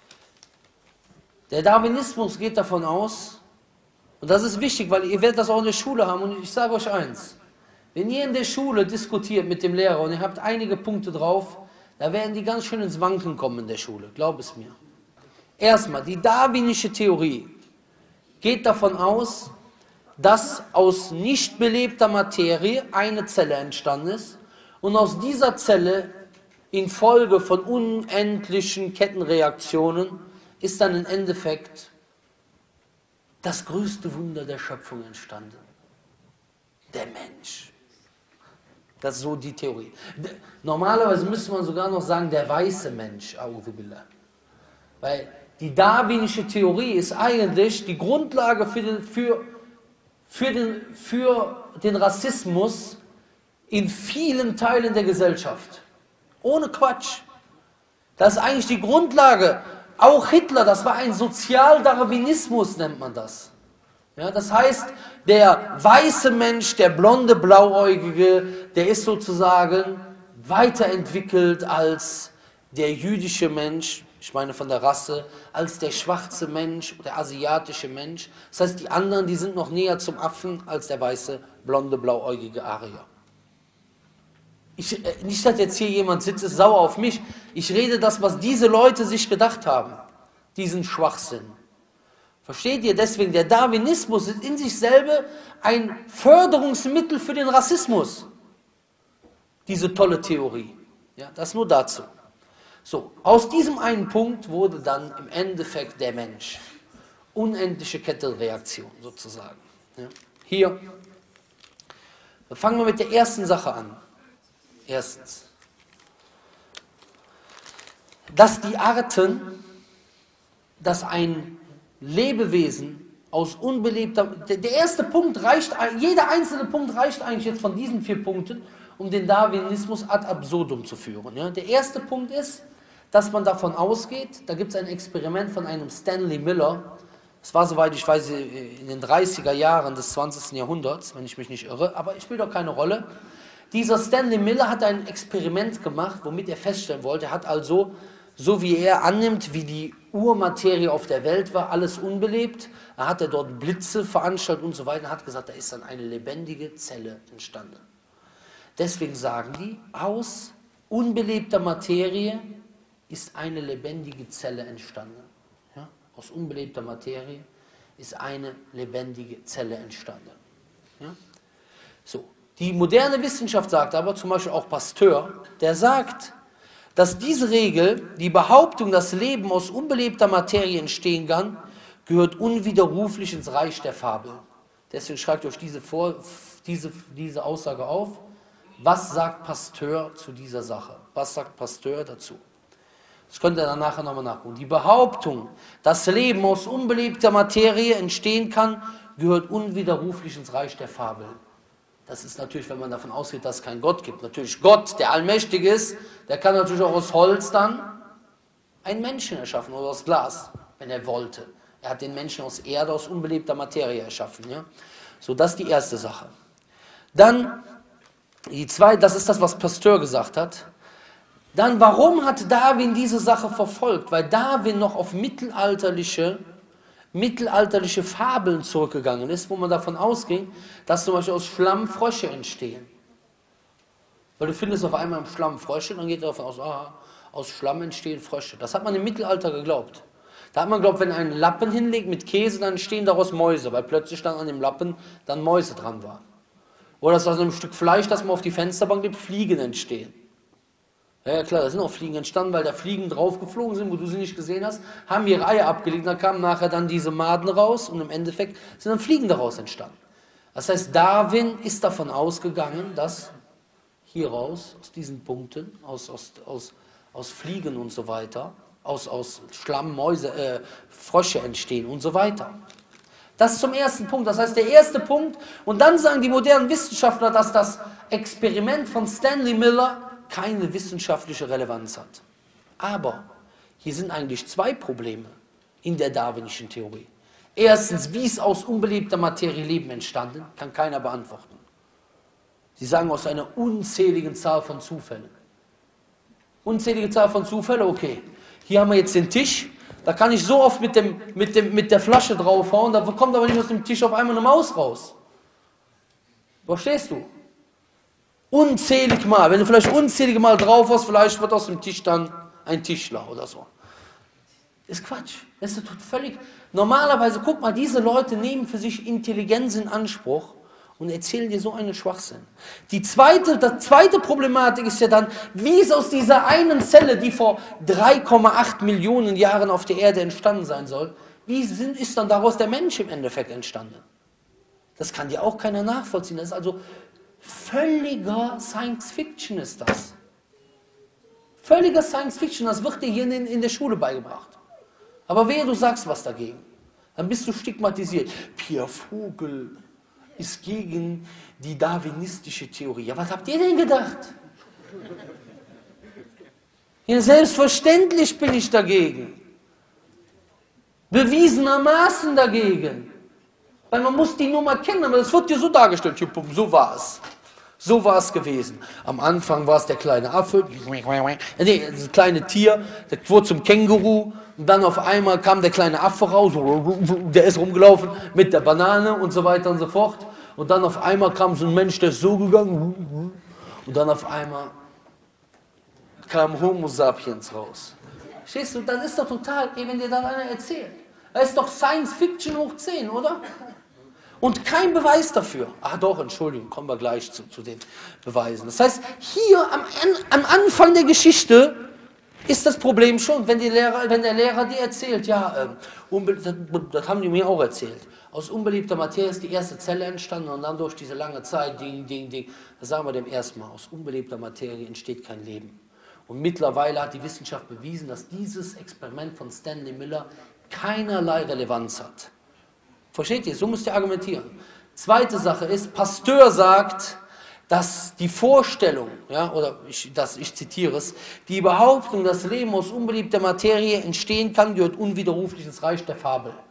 Der Darwinismus geht davon aus, und das ist wichtig, weil ihr werdet das auch in der Schule haben, und ich sage euch eins, wenn ihr in der Schule diskutiert mit dem Lehrer und ihr habt einige Punkte drauf, da werden die ganz schön ins Wanken kommen in der Schule, glaub es mir. Erstmal, die darwinische Theorie geht davon aus, dass aus nicht belebter Materie eine Zelle entstanden ist und aus dieser Zelle infolge von unendlichen Kettenreaktionen ist dann im Endeffekt das größte Wunder der Schöpfung entstanden. Der Mensch. Das ist so die Theorie. Normalerweise müsste man sogar noch sagen, der weiße Mensch. Weil die darwinische Theorie ist eigentlich die Grundlage für den, für, für den, für den Rassismus in vielen Teilen der Gesellschaft. Ohne Quatsch. Das ist eigentlich die Grundlage. Auch Hitler, das war ein Sozialdarwinismus, nennt man das. Ja, das heißt, der weiße Mensch, der blonde, blauäugige, der ist sozusagen weiterentwickelt als der jüdische Mensch, ich meine von der Rasse, als der schwarze Mensch, der asiatische Mensch. Das heißt, die anderen, die sind noch näher zum Affen als der weiße, blonde, blauäugige Arier. Ich, nicht, dass jetzt hier jemand sitzt, ist sauer auf mich. Ich rede das, was diese Leute sich gedacht haben. Diesen Schwachsinn. Versteht ihr? Deswegen, der Darwinismus ist in sich selber ein Förderungsmittel für den Rassismus. Diese tolle Theorie. Ja, das nur dazu. So, aus diesem einen Punkt wurde dann im Endeffekt der Mensch. Unendliche Kettenreaktion sozusagen. Ja. Hier. Fangen wir mit der ersten Sache an. Erstens, dass die Arten, dass ein Lebewesen aus unbelebter, der erste Punkt reicht, jeder einzelne Punkt reicht eigentlich jetzt von diesen vier Punkten, um den Darwinismus ad absurdum zu führen. Ja? Der erste Punkt ist, dass man davon ausgeht, da gibt es ein Experiment von einem Stanley Miller, Es war, soweit ich weiß, in den dreißiger Jahren des zwanzigsten Jahrhunderts, wenn ich mich nicht irre, aber es spielt doch keine Rolle. Dieser Stanley Miller hat ein Experiment gemacht, womit er feststellen wollte, er hat also, so wie er annimmt, wie die Urmaterie auf der Welt war, alles unbelebt, er hat er dort Blitze veranstaltet und so weiter, und hat gesagt, da ist dann eine lebendige Zelle entstanden. Deswegen sagen die, aus unbelebter Materie ist eine lebendige Zelle entstanden. Ja? Aus unbelebter Materie ist eine lebendige Zelle entstanden. Ja? So. Die moderne Wissenschaft sagt aber, zum Beispiel auch Pasteur, der sagt, dass diese Regel, die Behauptung, dass Leben aus unbelebter Materie entstehen kann, gehört unwiderruflich ins Reich der Fabel. Deswegen schreibt euch diese, Vor, diese, diese Aussage auf. Was sagt Pasteur zu dieser Sache? Was sagt Pasteur dazu? Das könnt ihr dann nachher nochmal nachgucken. Die Behauptung, dass Leben aus unbelebter Materie entstehen kann, gehört unwiderruflich ins Reich der Fabel. Das ist natürlich, wenn man davon ausgeht, dass es keinen Gott gibt. Natürlich Gott, der allmächtig ist, der kann natürlich auch aus Holz dann einen Menschen erschaffen oder aus Glas, wenn er wollte. Er hat den Menschen aus Erde, aus unbelebter Materie erschaffen. Ja? So, das ist die erste Sache. Dann, die zweite, das ist das, was Pasteur gesagt hat. Dann, warum hat Darwin diese Sache verfolgt? Weil Darwin noch auf mittelalterliche mittelalterliche Fabeln zurückgegangen ist, wo man davon ausging, dass zum Beispiel aus Schlamm Frösche entstehen. Weil du findest auf einmal im Schlamm Frösche, dann geht er davon aus, aha, aus Schlamm entstehen Frösche. Das hat man im Mittelalter geglaubt. Da hat man geglaubt, wenn einen Lappen hinlegt mit Käse, dann entstehen daraus Mäuse, weil plötzlich dann an dem Lappen dann Mäuse dran waren. Oder dass aus einem Stück Fleisch, das man auf die Fensterbank legt, Fliegen entstehen. Ja klar, da sind auch Fliegen entstanden, weil da Fliegen draufgeflogen sind, wo du sie nicht gesehen hast, haben ihre Eier abgelegt, dann kamen nachher dann diese Maden raus und im Endeffekt sind dann Fliegen daraus entstanden. Das heißt, Darwin ist davon ausgegangen, dass hieraus, aus diesen Punkten, aus, aus, aus, aus Fliegen und so weiter, aus, aus Schlamm, Mäuse, äh, Frösche entstehen und so weiter. Das ist zum ersten Punkt, das heißt der erste Punkt, und dann sagen die modernen Wissenschaftler, dass das Experiment von Stanley Miller keine wissenschaftliche Relevanz hat. Aber hier sind eigentlich zwei Probleme in der darwinischen Theorie. Erstens, wie ist aus unbelebter Materie Leben entstanden, kann keiner beantworten. Sie sagen aus einer unzähligen Zahl von Zufällen. Unzählige Zahl von Zufällen, okay. Hier haben wir jetzt den Tisch, da kann ich so oft mit, dem, mit, dem, mit der Flasche draufhauen, da kommt aber nicht aus dem Tisch auf einmal eine Maus raus. Verstehst du? Unzählig Mal, wenn du vielleicht unzählige Mal drauf hast, vielleicht wird aus dem Tisch dann ein Tischler oder so. Ist Quatsch. Das ist völlig. Normalerweise, guck mal, diese Leute nehmen für sich Intelligenz in Anspruch und erzählen dir so einen Schwachsinn. Die zweite, die zweite Problematik ist ja dann, wie ist aus dieser einen Zelle, die vor drei Komma acht Millionen Jahren auf der Erde entstanden sein soll, wie sind, ist dann daraus der Mensch im Endeffekt entstanden? Das kann dir auch keiner nachvollziehen. Das ist also völliger Science Fiction ist das. Völliger Science Fiction, das wird dir hier in, in der Schule beigebracht. Aber wehe, du sagst was dagegen, dann bist du stigmatisiert. Pierre Vogel ist gegen die darwinistische Theorie. Ja, was habt ihr denn gedacht? Ja, selbstverständlich bin ich dagegen. Bewiesenermaßen dagegen. Weil man muss die Nummer kennen, aber das wird dir so dargestellt. So war es. So war es gewesen. Am Anfang war es der kleine Affe, nee, das kleine Tier, das wurde zum Känguru. Und dann auf einmal kam der kleine Affe raus, der ist rumgelaufen mit der Banane und so weiter und so fort. Und dann auf einmal kam so ein Mensch, der ist so gegangen. Und dann auf einmal kam Homo sapiens raus. Verstehst du, das ist doch total, ey, wenn dir dann einer erzählt. Das ist doch Science Fiction hoch zehn, oder? Und kein Beweis dafür. Ah doch, Entschuldigung, kommen wir gleich zu, zu den Beweisen. Das heißt, hier am, am Anfang der Geschichte ist das Problem schon, wenn, die Lehrer, wenn der Lehrer dir erzählt, ja, ähm, das, das haben die mir auch erzählt, aus unbeliebter Materie ist die erste Zelle entstanden und dann durch diese lange Zeit, ding, ding, ding, das sagen wir dem ersten Mal, aus unbelebter Materie entsteht kein Leben. Und mittlerweile hat die Wissenschaft bewiesen, dass dieses Experiment von Stanley Miller keinerlei Relevanz hat. Versteht ihr? So müsst ihr argumentieren. Zweite Sache ist, Pasteur sagt, dass die Vorstellung, ja, oder ich, das, ich zitiere es, die Behauptung, dass Leben aus unbeliebter Materie entstehen kann, gehört unwiderruflich ins Reich der Fabel.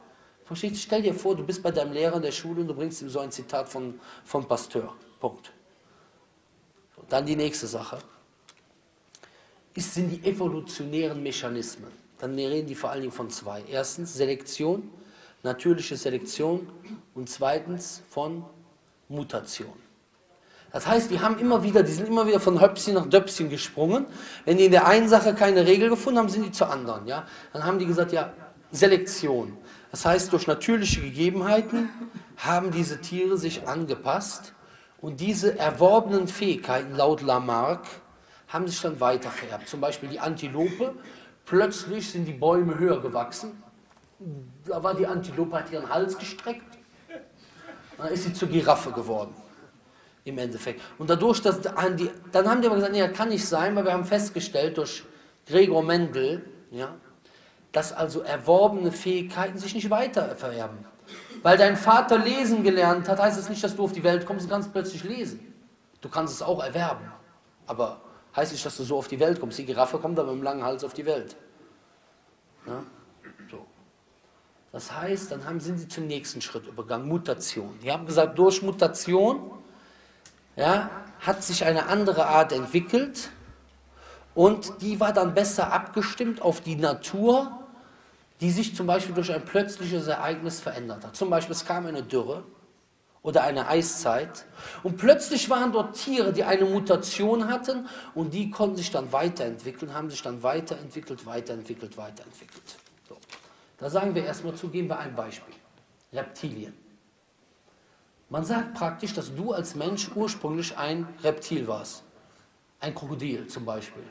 Verstehst du? Stell dir vor, du bist bei deinem Lehrer in der Schule und du bringst ihm so ein Zitat von, von Pasteur. Punkt. Dann die nächste Sache. Es sind die evolutionären Mechanismen. Dann reden die vor allen Dingen von zwei. Erstens Selektion, natürliche Selektion und zweitens von Mutation. Das heißt, die haben immer wieder, die sind immer wieder von Höpfchen nach Döpfchen gesprungen. Wenn die in der einen Sache keine Regel gefunden haben, sind die zur anderen. Ja? Dann haben die gesagt, ja, Selektion. Das heißt, durch natürliche Gegebenheiten haben diese Tiere sich angepasst und diese erworbenen Fähigkeiten, laut Lamarck, haben sich dann weiter vererbt. Zum Beispiel die Antilope, plötzlich sind die Bäume höher gewachsen. Da war die Antilope, hat ihren Hals gestreckt und dann ist sie zur Giraffe geworden. Im Endeffekt. Und dadurch, dass dann haben die aber gesagt, nee, das kann nicht sein, weil wir haben festgestellt durch Gregor Mendel, ja, dass also erworbene Fähigkeiten sich nicht weiter vererben. Weil dein Vater lesen gelernt hat, heißt das nicht, dass du auf die Welt kommst und kannst plötzlich lesen. Du kannst es auch erwerben. Aber heißt nicht, dass du so auf die Welt kommst. Die Giraffe kommt aber mit dem langen Hals auf die Welt. Ja? So. Das heißt, dann haben, sind sie zum nächsten Schritt übergegangen, Mutation. Die haben gesagt, durch Mutation ja, hat sich eine andere Art entwickelt und die war dann besser abgestimmt auf die Natur, die sich zum Beispiel durch ein plötzliches Ereignis verändert hat. Zum Beispiel, es kam eine Dürre oder eine Eiszeit und plötzlich waren dort Tiere, die eine Mutation hatten und die konnten sich dann weiterentwickeln, haben sich dann weiterentwickelt, weiterentwickelt, weiterentwickelt. So. Da sagen wir erstmal zu, geben wir ein Beispiel. Reptilien. Man sagt praktisch, dass du als Mensch ursprünglich ein Reptil warst. Ein Krokodil zum Beispiel.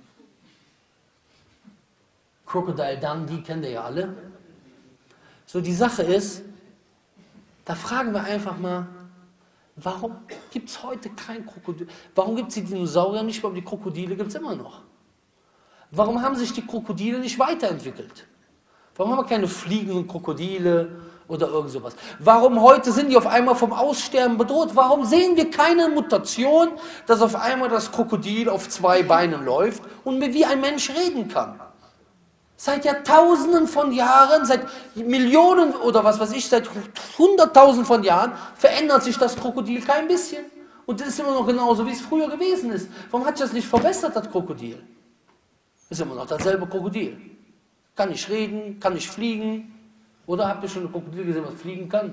Crocodile Dundee kennt ihr ja alle. So, die Sache ist, da fragen wir einfach mal, warum gibt es heute kein Krokodil? Warum gibt es die Dinosaurier nicht, aber die Krokodile gibt es immer noch? Warum haben sich die Krokodile nicht weiterentwickelt? Warum haben wir keine fliegenden Krokodile oder irgend sowas? Warum heute sind die auf einmal vom Aussterben bedroht? Warum sehen wir keine Mutation, dass auf einmal das Krokodil auf zwei Beinen läuft und wie ein Mensch reden kann? Seit Jahrtausenden von Jahren, seit Millionen oder was weiß ich, seit Hunderttausenden von Jahren verändert sich das Krokodil kein bisschen. Und das ist immer noch genauso, wie es früher gewesen ist. Warum hat sich das nicht verbessert, das Krokodil? Ist immer noch dasselbe Krokodil. Kann nicht reden, kann nicht fliegen. Oder habt ihr schon ein Krokodil gesehen, was fliegen kann?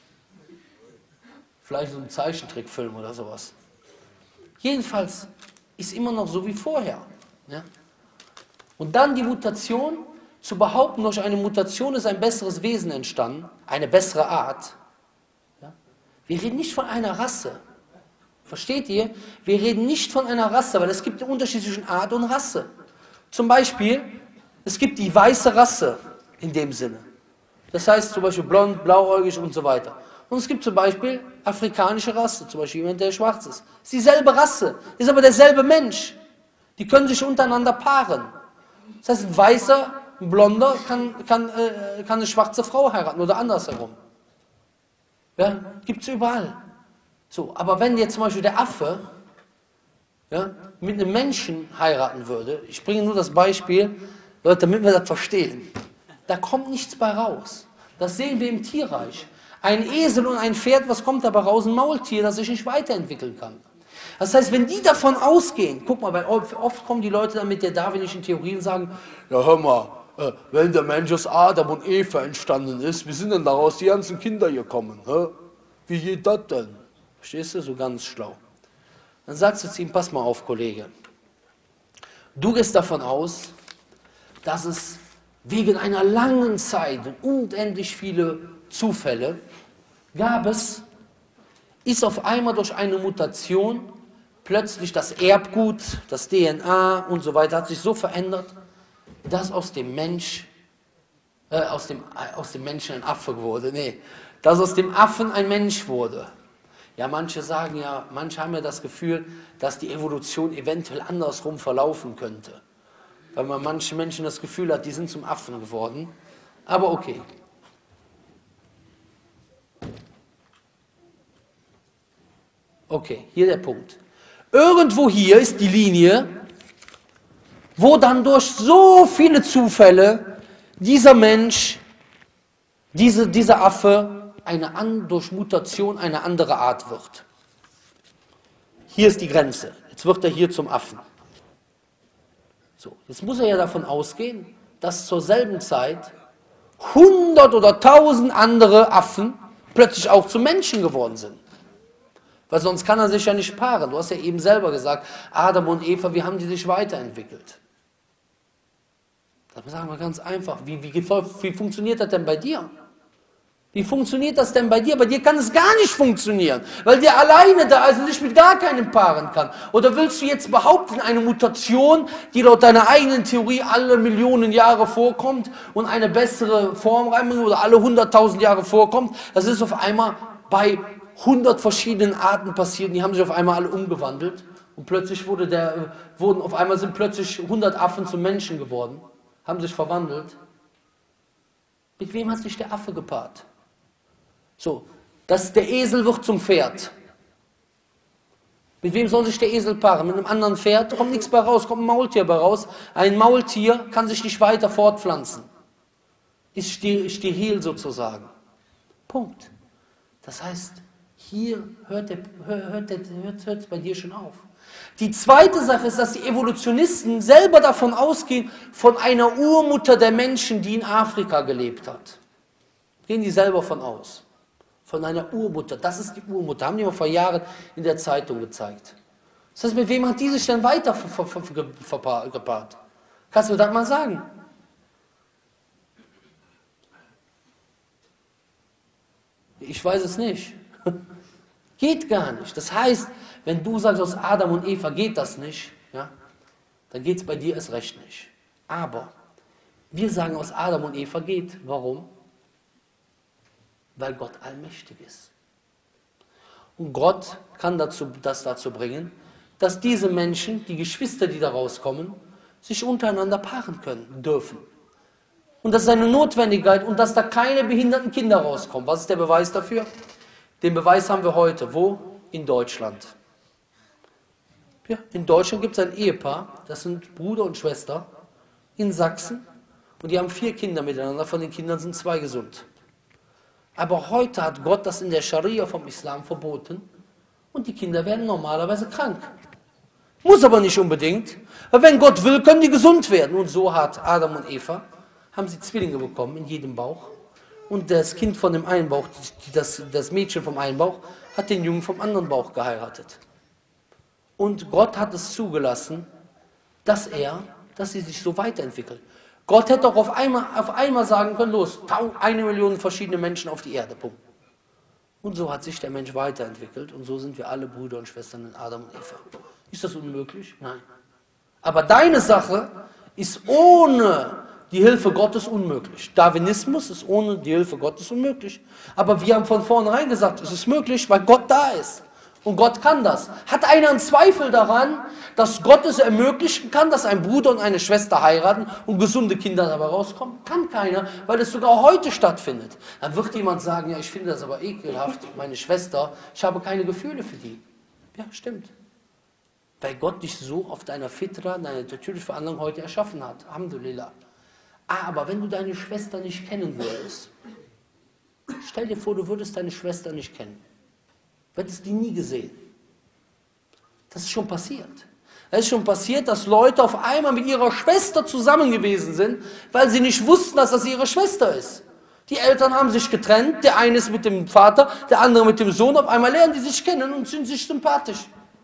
Vielleicht so ein Zeichentrickfilm oder sowas. Jedenfalls ist immer noch so wie vorher. Ja? Und dann die Mutation, zu behaupten, durch eine Mutation ist ein besseres Wesen entstanden, eine bessere Art. Ja? Wir reden nicht von einer Rasse. Versteht ihr? Wir reden nicht von einer Rasse, weil es gibt einen Unterschied zwischen Art und Rasse. Zum Beispiel, es gibt die weiße Rasse in dem Sinne. Das heißt zum Beispiel blond, blauäugig und so weiter. Und es gibt zum Beispiel afrikanische Rasse, zum Beispiel jemand, der schwarz ist. Es ist dieselbe Rasse, ist aber derselbe Mensch. Die können sich untereinander paaren. Das heißt, ein Weißer, ein Blonder kann, kann, äh, kann eine schwarze Frau heiraten oder andersherum. Ja, gibt es überall. So, aber wenn jetzt zum Beispiel der Affe ja, mit einem Menschen heiraten würde, ich bringe nur das Beispiel, Leute, damit wir das verstehen, da kommt nichts bei raus. Das sehen wir im Tierreich. Ein Esel und ein Pferd, was kommt dabei raus? Ein Maultier, das sich nicht weiterentwickeln kann. Das heißt, wenn die davon ausgehen, guck mal, weil oft kommen die Leute dann mit der darwinischen Theorie und sagen, ja hör mal, äh, wenn der Mensch aus Adam und Eva entstanden ist, wie sind denn daraus die ganzen Kinder gekommen? Hä? Wie geht das denn? Verstehst du? So ganz schlau. Dann sagst du zu ihm, pass mal auf, Kollege. Du gehst davon aus, dass es wegen einer langen Zeit und unendlich viele Zufälle gab es, ist auf einmal durch eine Mutation plötzlich das Erbgut, das D N A und so weiter hat sich so verändert, dass aus dem Mensch, äh, aus dem, äh, aus dem Menschen ein Affe wurde. Nee, dass aus dem Affen ein Mensch wurde. Ja, manche sagen ja, manche haben ja das Gefühl, dass die Evolution eventuell andersrum verlaufen könnte. Weil man manchen Menschen das Gefühl hat, die sind zum Affen geworden. Aber okay. Okay, hier der Punkt. Irgendwo hier ist die Linie, wo dann durch so viele Zufälle dieser Mensch diese, dieser Affe eine an, durch Mutation eine andere Art wird. Hier ist die Grenze. Jetzt wird er hier zum Affen. So, jetzt muss er ja davon ausgehen, dass zur selben Zeit hundert oder tausend andere Affen plötzlich auch zu Menschen geworden sind. Weil sonst kann er sich ja nicht paaren. Du hast ja eben selber gesagt, Adam und Eva, wie haben die sich weiterentwickelt? Das sagen wir ganz einfach. Wie, wie, wie funktioniert das denn bei dir? Wie funktioniert das denn bei dir? Bei dir kann es gar nicht funktionieren, weil der alleine da ist und sich mit gar keinem paaren kann. Oder willst du jetzt behaupten, eine Mutation, die laut deiner eigenen Theorie alle Millionen Jahre vorkommt und eine bessere Form reinbringt oder alle hunderttausend Jahre vorkommt, das ist auf einmal bei hundert verschiedenen Arten passiert, die haben sich auf einmal alle umgewandelt und plötzlich wurde der, wurden, auf einmal sind plötzlich hundert Affen zu Menschen geworden, haben sich verwandelt. Mit wem hat sich der Affe gepaart? So, dass der Esel wird zum Pferd. Mit wem soll sich der Esel paaren? Mit einem anderen Pferd? Da kommt nichts bei raus, kommt ein Maultier bei raus. Ein Maultier kann sich nicht weiter fortpflanzen. Ist steril sozusagen. Punkt. Das heißt, hier hört es hört, hört, hört bei dir schon auf. Die zweite Sache ist, dass die Evolutionisten selber davon ausgehen, von einer Urmutter der Menschen, die in Afrika gelebt hat. Gehen die selber von aus. Von einer Urmutter. Das ist die Urmutter. Haben die mal vor Jahren in der Zeitung gezeigt. Das heißt, mit wem hat die sich denn weiter gepaart? Kannst du das mal sagen? Ich weiß es nicht. Geht gar nicht. Das heißt, wenn du sagst, aus Adam und Eva geht das nicht, ja, dann geht es bei dir erst recht nicht. Aber wir sagen, aus Adam und Eva geht. Warum? Weil Gott allmächtig ist. Und Gott kann dazu, das dazu bringen, dass diese Menschen, die Geschwister, die da rauskommen, sich untereinander paaren können, dürfen. Und das ist eine Notwendigkeit und dass da keine behinderten Kinder rauskommen. Was ist der Beweis dafür? Den Beweis haben wir heute. Wo? In Deutschland. Ja, in Deutschland gibt es ein Ehepaar, das sind Bruder und Schwester, in Sachsen. Und die haben vier Kinder miteinander, von den Kindern sind zwei gesund. Aber heute hat Gott das in der Scharia vom Islam verboten und die Kinder werden normalerweise krank. Muss aber nicht unbedingt, weil wenn Gott will, können die gesund werden. Und so hat Adam und Eva, haben sie Zwillinge bekommen in jedem Bauch. Und das Kind von dem einen Bauch, das, das Mädchen vom einen Bauch, hat den Jungen vom anderen Bauch geheiratet. Und Gott hat es zugelassen, dass er, dass sie sich so weiterentwickeln. Gott hätte auch auf einmal, auf einmal sagen können, los, eine Million verschiedene Menschen auf die Erde, Punkt. Und so hat sich der Mensch weiterentwickelt und so sind wir alle Brüder und Schwestern in Adam und Eva. Ist das unmöglich? Nein. Aber deine Sache ist ohne die Hilfe Gottes unmöglich. Darwinismus ist ohne die Hilfe Gottes unmöglich. Aber wir haben von vornherein gesagt, es ist möglich, weil Gott da ist. Und Gott kann das. Hat einer einen Zweifel daran, dass Gott es ermöglichen kann, dass ein Bruder und eine Schwester heiraten und gesunde Kinder dabei rauskommen? Kann keiner, weil es sogar heute stattfindet. Dann wird jemand sagen, ja, ich finde das aber ekelhaft, meine Schwester, ich habe keine Gefühle für die. Ja, stimmt. Weil Gott dich so auf deiner Fitra, deine natürliche Veranlagung heute erschaffen hat. Alhamdulillah. Aber wenn du deine Schwester nicht kennen würdest, stell dir vor, du würdest deine Schwester nicht kennen. Du hättest die nie gesehen. Das ist schon passiert. Es ist schon passiert, dass Leute auf einmal mit ihrer Schwester zusammen gewesen sind, weil sie nicht wussten, dass das ihre Schwester ist. Die Eltern haben sich getrennt, der eine ist mit dem Vater, der andere mit dem Sohn, auf einmal lernen die sich kennen und sind sich sympathisch.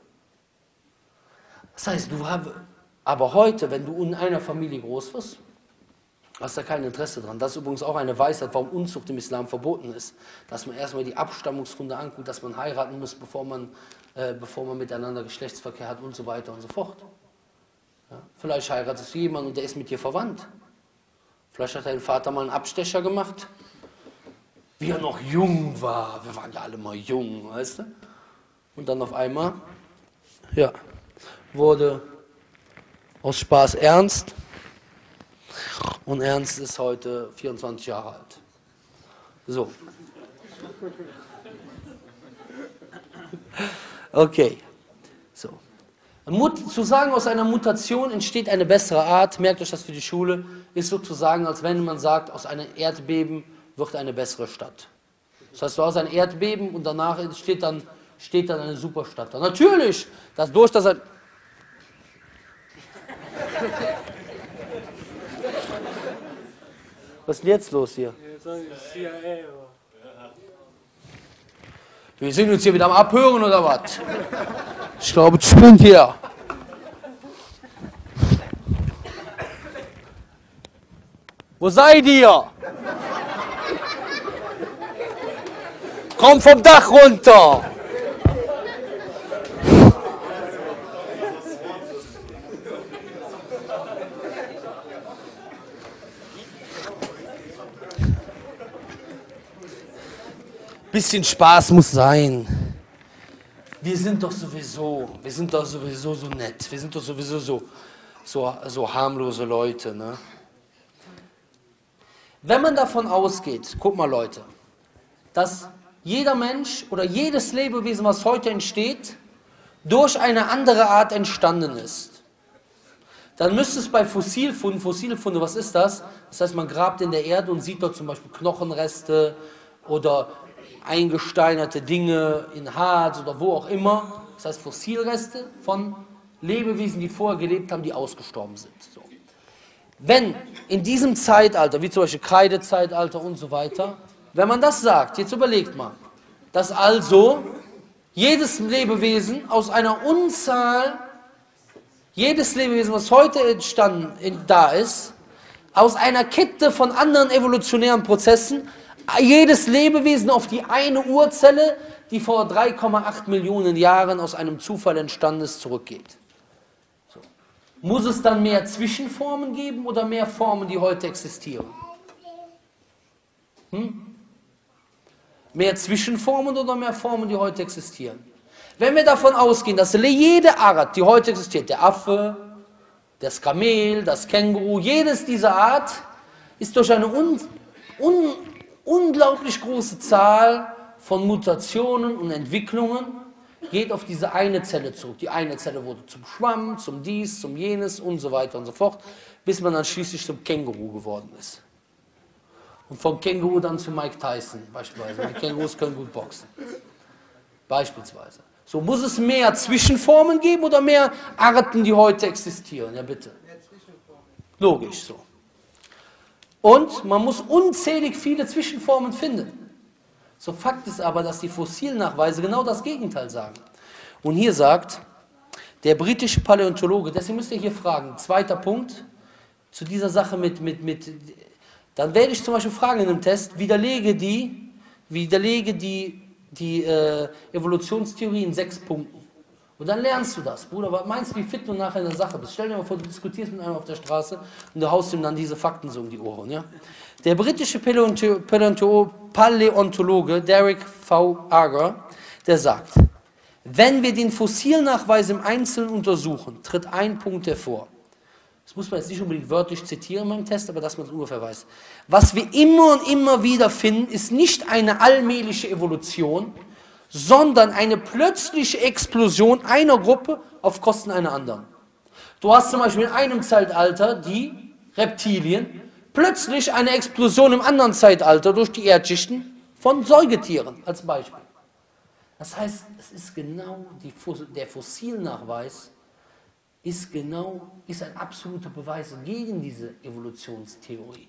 Das heißt, du hast, aber heute, wenn du in einer Familie groß wirst, hast du da kein Interesse dran. Das ist übrigens auch eine Weisheit, warum Unzucht im Islam verboten ist. Dass man erstmal die Abstammungsgründe anguckt, dass man heiraten muss, bevor man, äh, bevor man miteinander Geschlechtsverkehr hat und so weiter und so fort. Ja? Vielleicht heiratest du jemanden und der ist mit dir verwandt. Vielleicht hat dein Vater mal einen Abstecher gemacht, wie er noch jung war. Wir waren ja alle mal jung, weißt du? Und dann auf einmal, ja, wurde aus Spaß ernst. Und Ernst ist heute vierundzwanzig Jahre alt. So. Okay. So. Zu sagen, aus einer Mutation entsteht eine bessere Art, merkt euch das für die Schule, ist sozusagen, als wenn man sagt, aus einem Erdbeben wird eine bessere Stadt. Das heißt, du hast ein Erdbeben und danach steht dann, steht dann eine Superstadt da. Natürlich, dass durch das ein... Was ist denn jetzt los hier? Wir sind uns hier wieder am Abhören oder was? Ich glaube, es spinnt hier. Wo seid ihr? Komm vom Dach runter! Bisschen Spaß muss sein. Wir sind doch sowieso, wir sind doch sowieso so nett. Wir sind doch sowieso so, so, so harmlose Leute, ne? Wenn man davon ausgeht, guck mal Leute, dass jeder Mensch oder jedes Lebewesen, was heute entsteht, durch eine andere Art entstanden ist, dann müsste es bei Fossilfunden, Fossilfunde, was ist das? Das heißt, man grabt in der Erde und sieht dort zum Beispiel Knochenreste oder eingesteinerte Dinge in Harz oder wo auch immer. Das heißt Fossilreste von Lebewesen, die vorher gelebt haben, die ausgestorben sind. So. Wenn in diesem Zeitalter, wie zum Beispiel Kreidezeitalter und so weiter, wenn man das sagt, jetzt überlegt mal, dass also jedes Lebewesen aus einer Unzahl, jedes Lebewesen, was heute entstanden da ist, aus einer Kette von anderen evolutionären Prozessen, jedes Lebewesen auf die eine Urzelle, die vor drei Komma acht Millionen Jahren aus einem Zufall entstanden ist, zurückgeht. So. Muss es dann mehr Zwischenformen geben oder mehr Formen, die heute existieren? Hm? Mehr Zwischenformen oder mehr Formen, die heute existieren? Wenn wir davon ausgehen, dass jede Art, die heute existiert, der Affe, das Kamel, das Känguru, jedes dieser Art ist durch eine un, un, unglaublich große Zahl von Mutationen und Entwicklungen, geht auf diese eine Zelle zurück. Die eine Zelle wurde zum Schwamm, zum dies, zum jenes und so weiter und so fort, bis man dann schließlich zum Känguru geworden ist. Und vom Känguru dann zu Mike Tyson beispielsweise. Die Kängurus können gut boxen. Beispielsweise. So, muss es mehr Zwischenformen geben oder mehr Arten, die heute existieren? Ja, bitte. Mehr Zwischenformen. Logisch, so. Und man muss unzählig viele Zwischenformen finden. So, Fakt ist aber, dass die Fossilnachweise genau das Gegenteil sagen. Und hier sagt der britische Paläontologe, deswegen müsst ihr hier fragen, zweiter Punkt, zu dieser Sache mit, mit, mit dann werde ich zum Beispiel fragen in einem Test, widerlege die, widerlege die, die äh, Evolutionstheorie in sechs Punkten. Und dann lernst du das. Bruder, was meinst du, wie fit du nachher in der Sache bist? Stell dir mal vor, du diskutierst mit einem auf der Straße und du haust ihm dann diese Fakten so um die Ohren. Ja? Der britische Paläontologe Derek V. Ager, der sagt, wenn wir den Fossilnachweis im Einzelnen untersuchen, tritt ein Punkt hervor. Das muss man jetzt nicht unbedingt wörtlich zitieren beim Test, aber dass man es ungefähr weiß. Was wir immer und immer wieder finden, ist nicht eine allmähliche Evolution, sondern eine plötzliche Explosion einer Gruppe auf Kosten einer anderen. Du hast zum Beispiel in einem Zeitalter die Reptilien, plötzlich eine Explosion im anderen Zeitalter durch die Erdschichten von Säugetieren als Beispiel. Das heißt, es ist genau die, der Fossilnachweis ist genau, ist ein absoluter Beweis gegen diese Evolutionstheorie.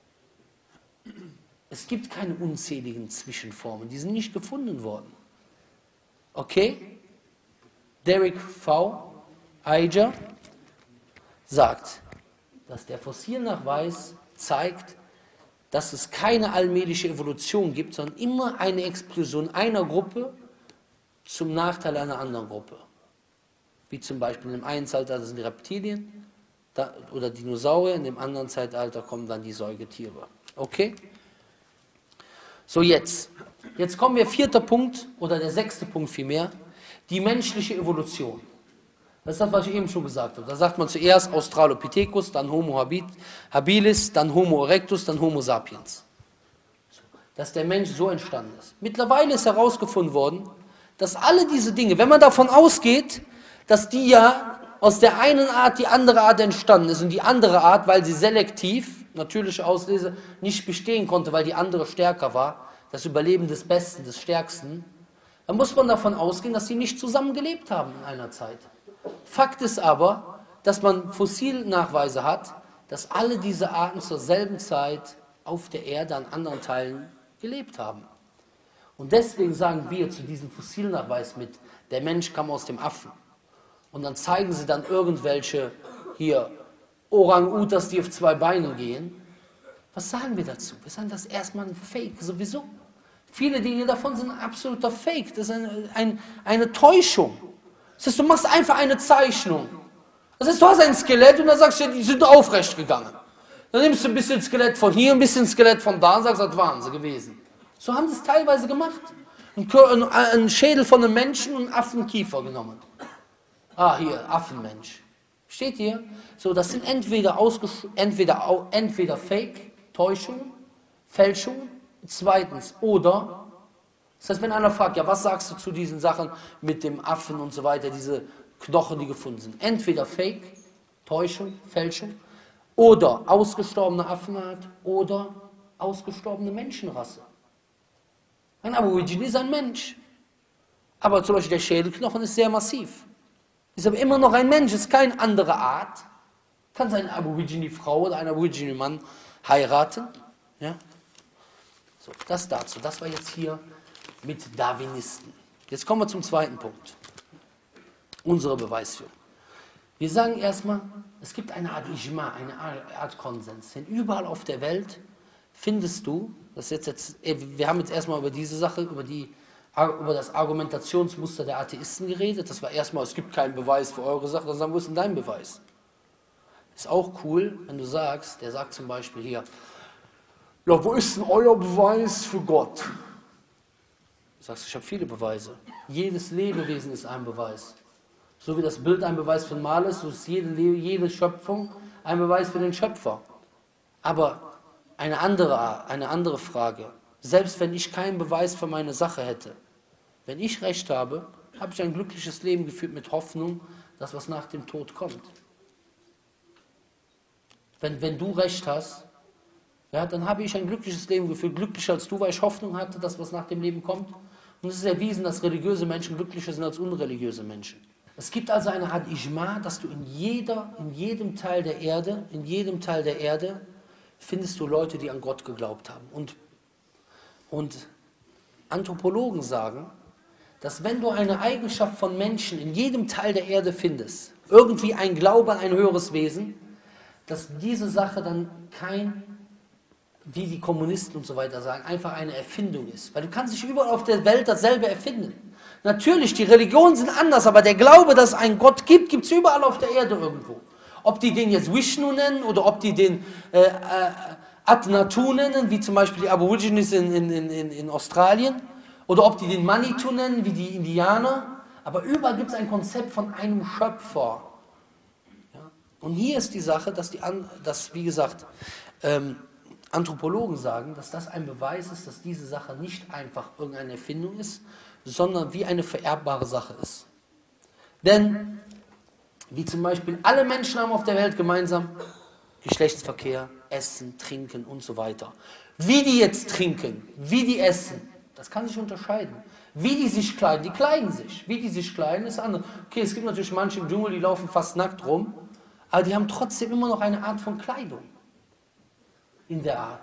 Es gibt keine unzähligen Zwischenformen, die sind nicht gefunden worden. Okay? Derek V. Ager sagt, dass der Fossilnachweis zeigt, dass es keine allmähliche Evolution gibt, sondern immer eine Explosion einer Gruppe zum Nachteil einer anderen Gruppe. Wie zum Beispiel in dem einen Zeitalter sind die Reptilien da, oder Dinosaurier, in dem anderen Zeitalter kommen dann die Säugetiere. Okay? So, jetzt. Jetzt kommen wir, vierter Punkt, oder der sechste Punkt vielmehr, die menschliche Evolution. Das ist das, was ich eben schon gesagt habe. Da sagt man zuerst Australopithecus, dann Homo habilis, dann Homo erectus, dann Homo sapiens. Dass der Mensch so entstanden ist. Mittlerweile ist herausgefunden worden, dass alle diese Dinge, wenn man davon ausgeht, dass die ja aus der einen Art die andere Art entstanden ist und die andere Art, weil sie selektiv natürliche Auslese nicht bestehen konnte, weil die andere stärker war, das Überleben des Besten, des Stärksten, dann muss man davon ausgehen, dass sie nicht zusammen gelebt haben in einer Zeit. Fakt ist aber, dass man Fossilnachweise hat, dass alle diese Arten zur selben Zeit auf der Erde an anderen Teilen gelebt haben. Und deswegen sagen wir zu diesem Fossilnachweis mit, der Mensch kam aus dem Affen. Und dann zeigen sie dann irgendwelche hier Orang-Utas, die auf zwei Beinen gehen. Was sagen wir dazu? Wir sagen, das ist erstmal ein Fake, sowieso. Viele Dinge davon sind ein absoluter Fake, das ist eine, ein, eine Täuschung. Das heißt, du machst einfach eine Zeichnung. Das heißt, du hast ein Skelett und dann sagst du, die sind aufrecht gegangen. Dann nimmst du ein bisschen Skelett von hier, ein bisschen Skelett von da und sagst, das waren sie gewesen. So haben sie es teilweise gemacht. Ein Schädel von einem Menschen und einen Affenkiefer genommen. Ah, hier, Affenmensch. Steht hier? So, das sind entweder, entweder, entweder Fake, Täuschung, Fälschung, zweitens, oder, das heißt, wenn einer fragt, ja, was sagst du zu diesen Sachen mit dem Affen und so weiter, diese Knochen, die gefunden sind? Entweder Fake, Täuschung, Fälschung, oder ausgestorbene Affenart, oder ausgestorbene Menschenrasse. Ein Aborigine ist ein Mensch. Aber zum Beispiel der Schädelknochen ist sehr massiv. Ist aber immer noch ein Mensch, ist keine andere Art. Kann sein Aborigine-Frau oder ein Aborigine-Mann heiraten. Ja? So, das dazu. Das war jetzt hier mit Darwinisten. Jetzt kommen wir zum zweiten Punkt. Unsere Beweisführung. Wir sagen erstmal, es gibt eine Art Ijma, eine Art Konsens. Denn überall auf der Welt findest du, das jetzt jetzt, wir haben jetzt erstmal über diese Sache, über, die, über das Argumentationsmuster der Atheisten geredet. Das war erstmal, es gibt keinen Beweis für eure Sache. Dann sagen wir, wo ist denn dein Beweis? Ist auch cool, wenn du sagst, der sagt zum Beispiel hier, ja, wo ist denn euer Beweis für Gott? Du sagst, ich habe viele Beweise. Jedes Lebewesen ist ein Beweis. So wie das Bild ein Beweis für den Maler ist, so ist jede, jede Schöpfung ein Beweis für den Schöpfer. Aber eine andere, eine andere Frage, selbst wenn ich keinen Beweis für meine Sache hätte, wenn ich Recht habe, habe ich ein glückliches Leben geführt mit Hoffnung, dass was nach dem Tod kommt. Wenn, wenn du Recht hast, ja, dann habe ich ein glückliches Leben geführt, glücklicher als du, weil ich Hoffnung hatte, dass was nach dem Leben kommt. Und es ist erwiesen, dass religiöse Menschen glücklicher sind als unreligiöse Menschen. Es gibt also eine Art Ijma, dass du in, jeder, in jedem Teil der Erde, in jedem Teil der Erde findest du Leute, die an Gott geglaubt haben. Und, und Anthropologen sagen, dass wenn du eine Eigenschaft von Menschen in jedem Teil der Erde findest, irgendwie ein Glaube an ein höheres Wesen, dass diese Sache dann kein, wie die Kommunisten und so weiter sagen, einfach eine Erfindung ist. Weil du kannst nicht überall auf der Welt dasselbe erfinden. Natürlich, die Religionen sind anders, aber der Glaube, dass es einen Gott gibt, gibt es überall auf der Erde irgendwo. Ob die den jetzt Vishnu nennen oder ob die den äh, äh, Adnatu nennen, wie zum Beispiel die Aborigines in, in, in, in Australien, oder ob die den Manitou nennen, wie die Indianer. Aber überall gibt es ein Konzept von einem Schöpfer. Ja? Und hier ist die Sache, dass, die, dass wie gesagt, ähm, Anthropologen sagen, dass das ein Beweis ist, dass diese Sache nicht einfach irgendeine Erfindung ist, sondern wie eine vererbbare Sache ist. Denn, wie zum Beispiel, alle Menschen haben auf der Welt gemeinsam Geschlechtsverkehr, Essen, Trinken und so weiter. Wie die jetzt trinken, wie die essen, das kann sich unterscheiden. Wie die sich kleiden, die kleiden sich. Wie die sich kleiden, ist anders. Okay, es gibt natürlich manche im Dschungel, die laufen fast nackt rum, aber die haben trotzdem immer noch eine Art von Kleidung. In der Art.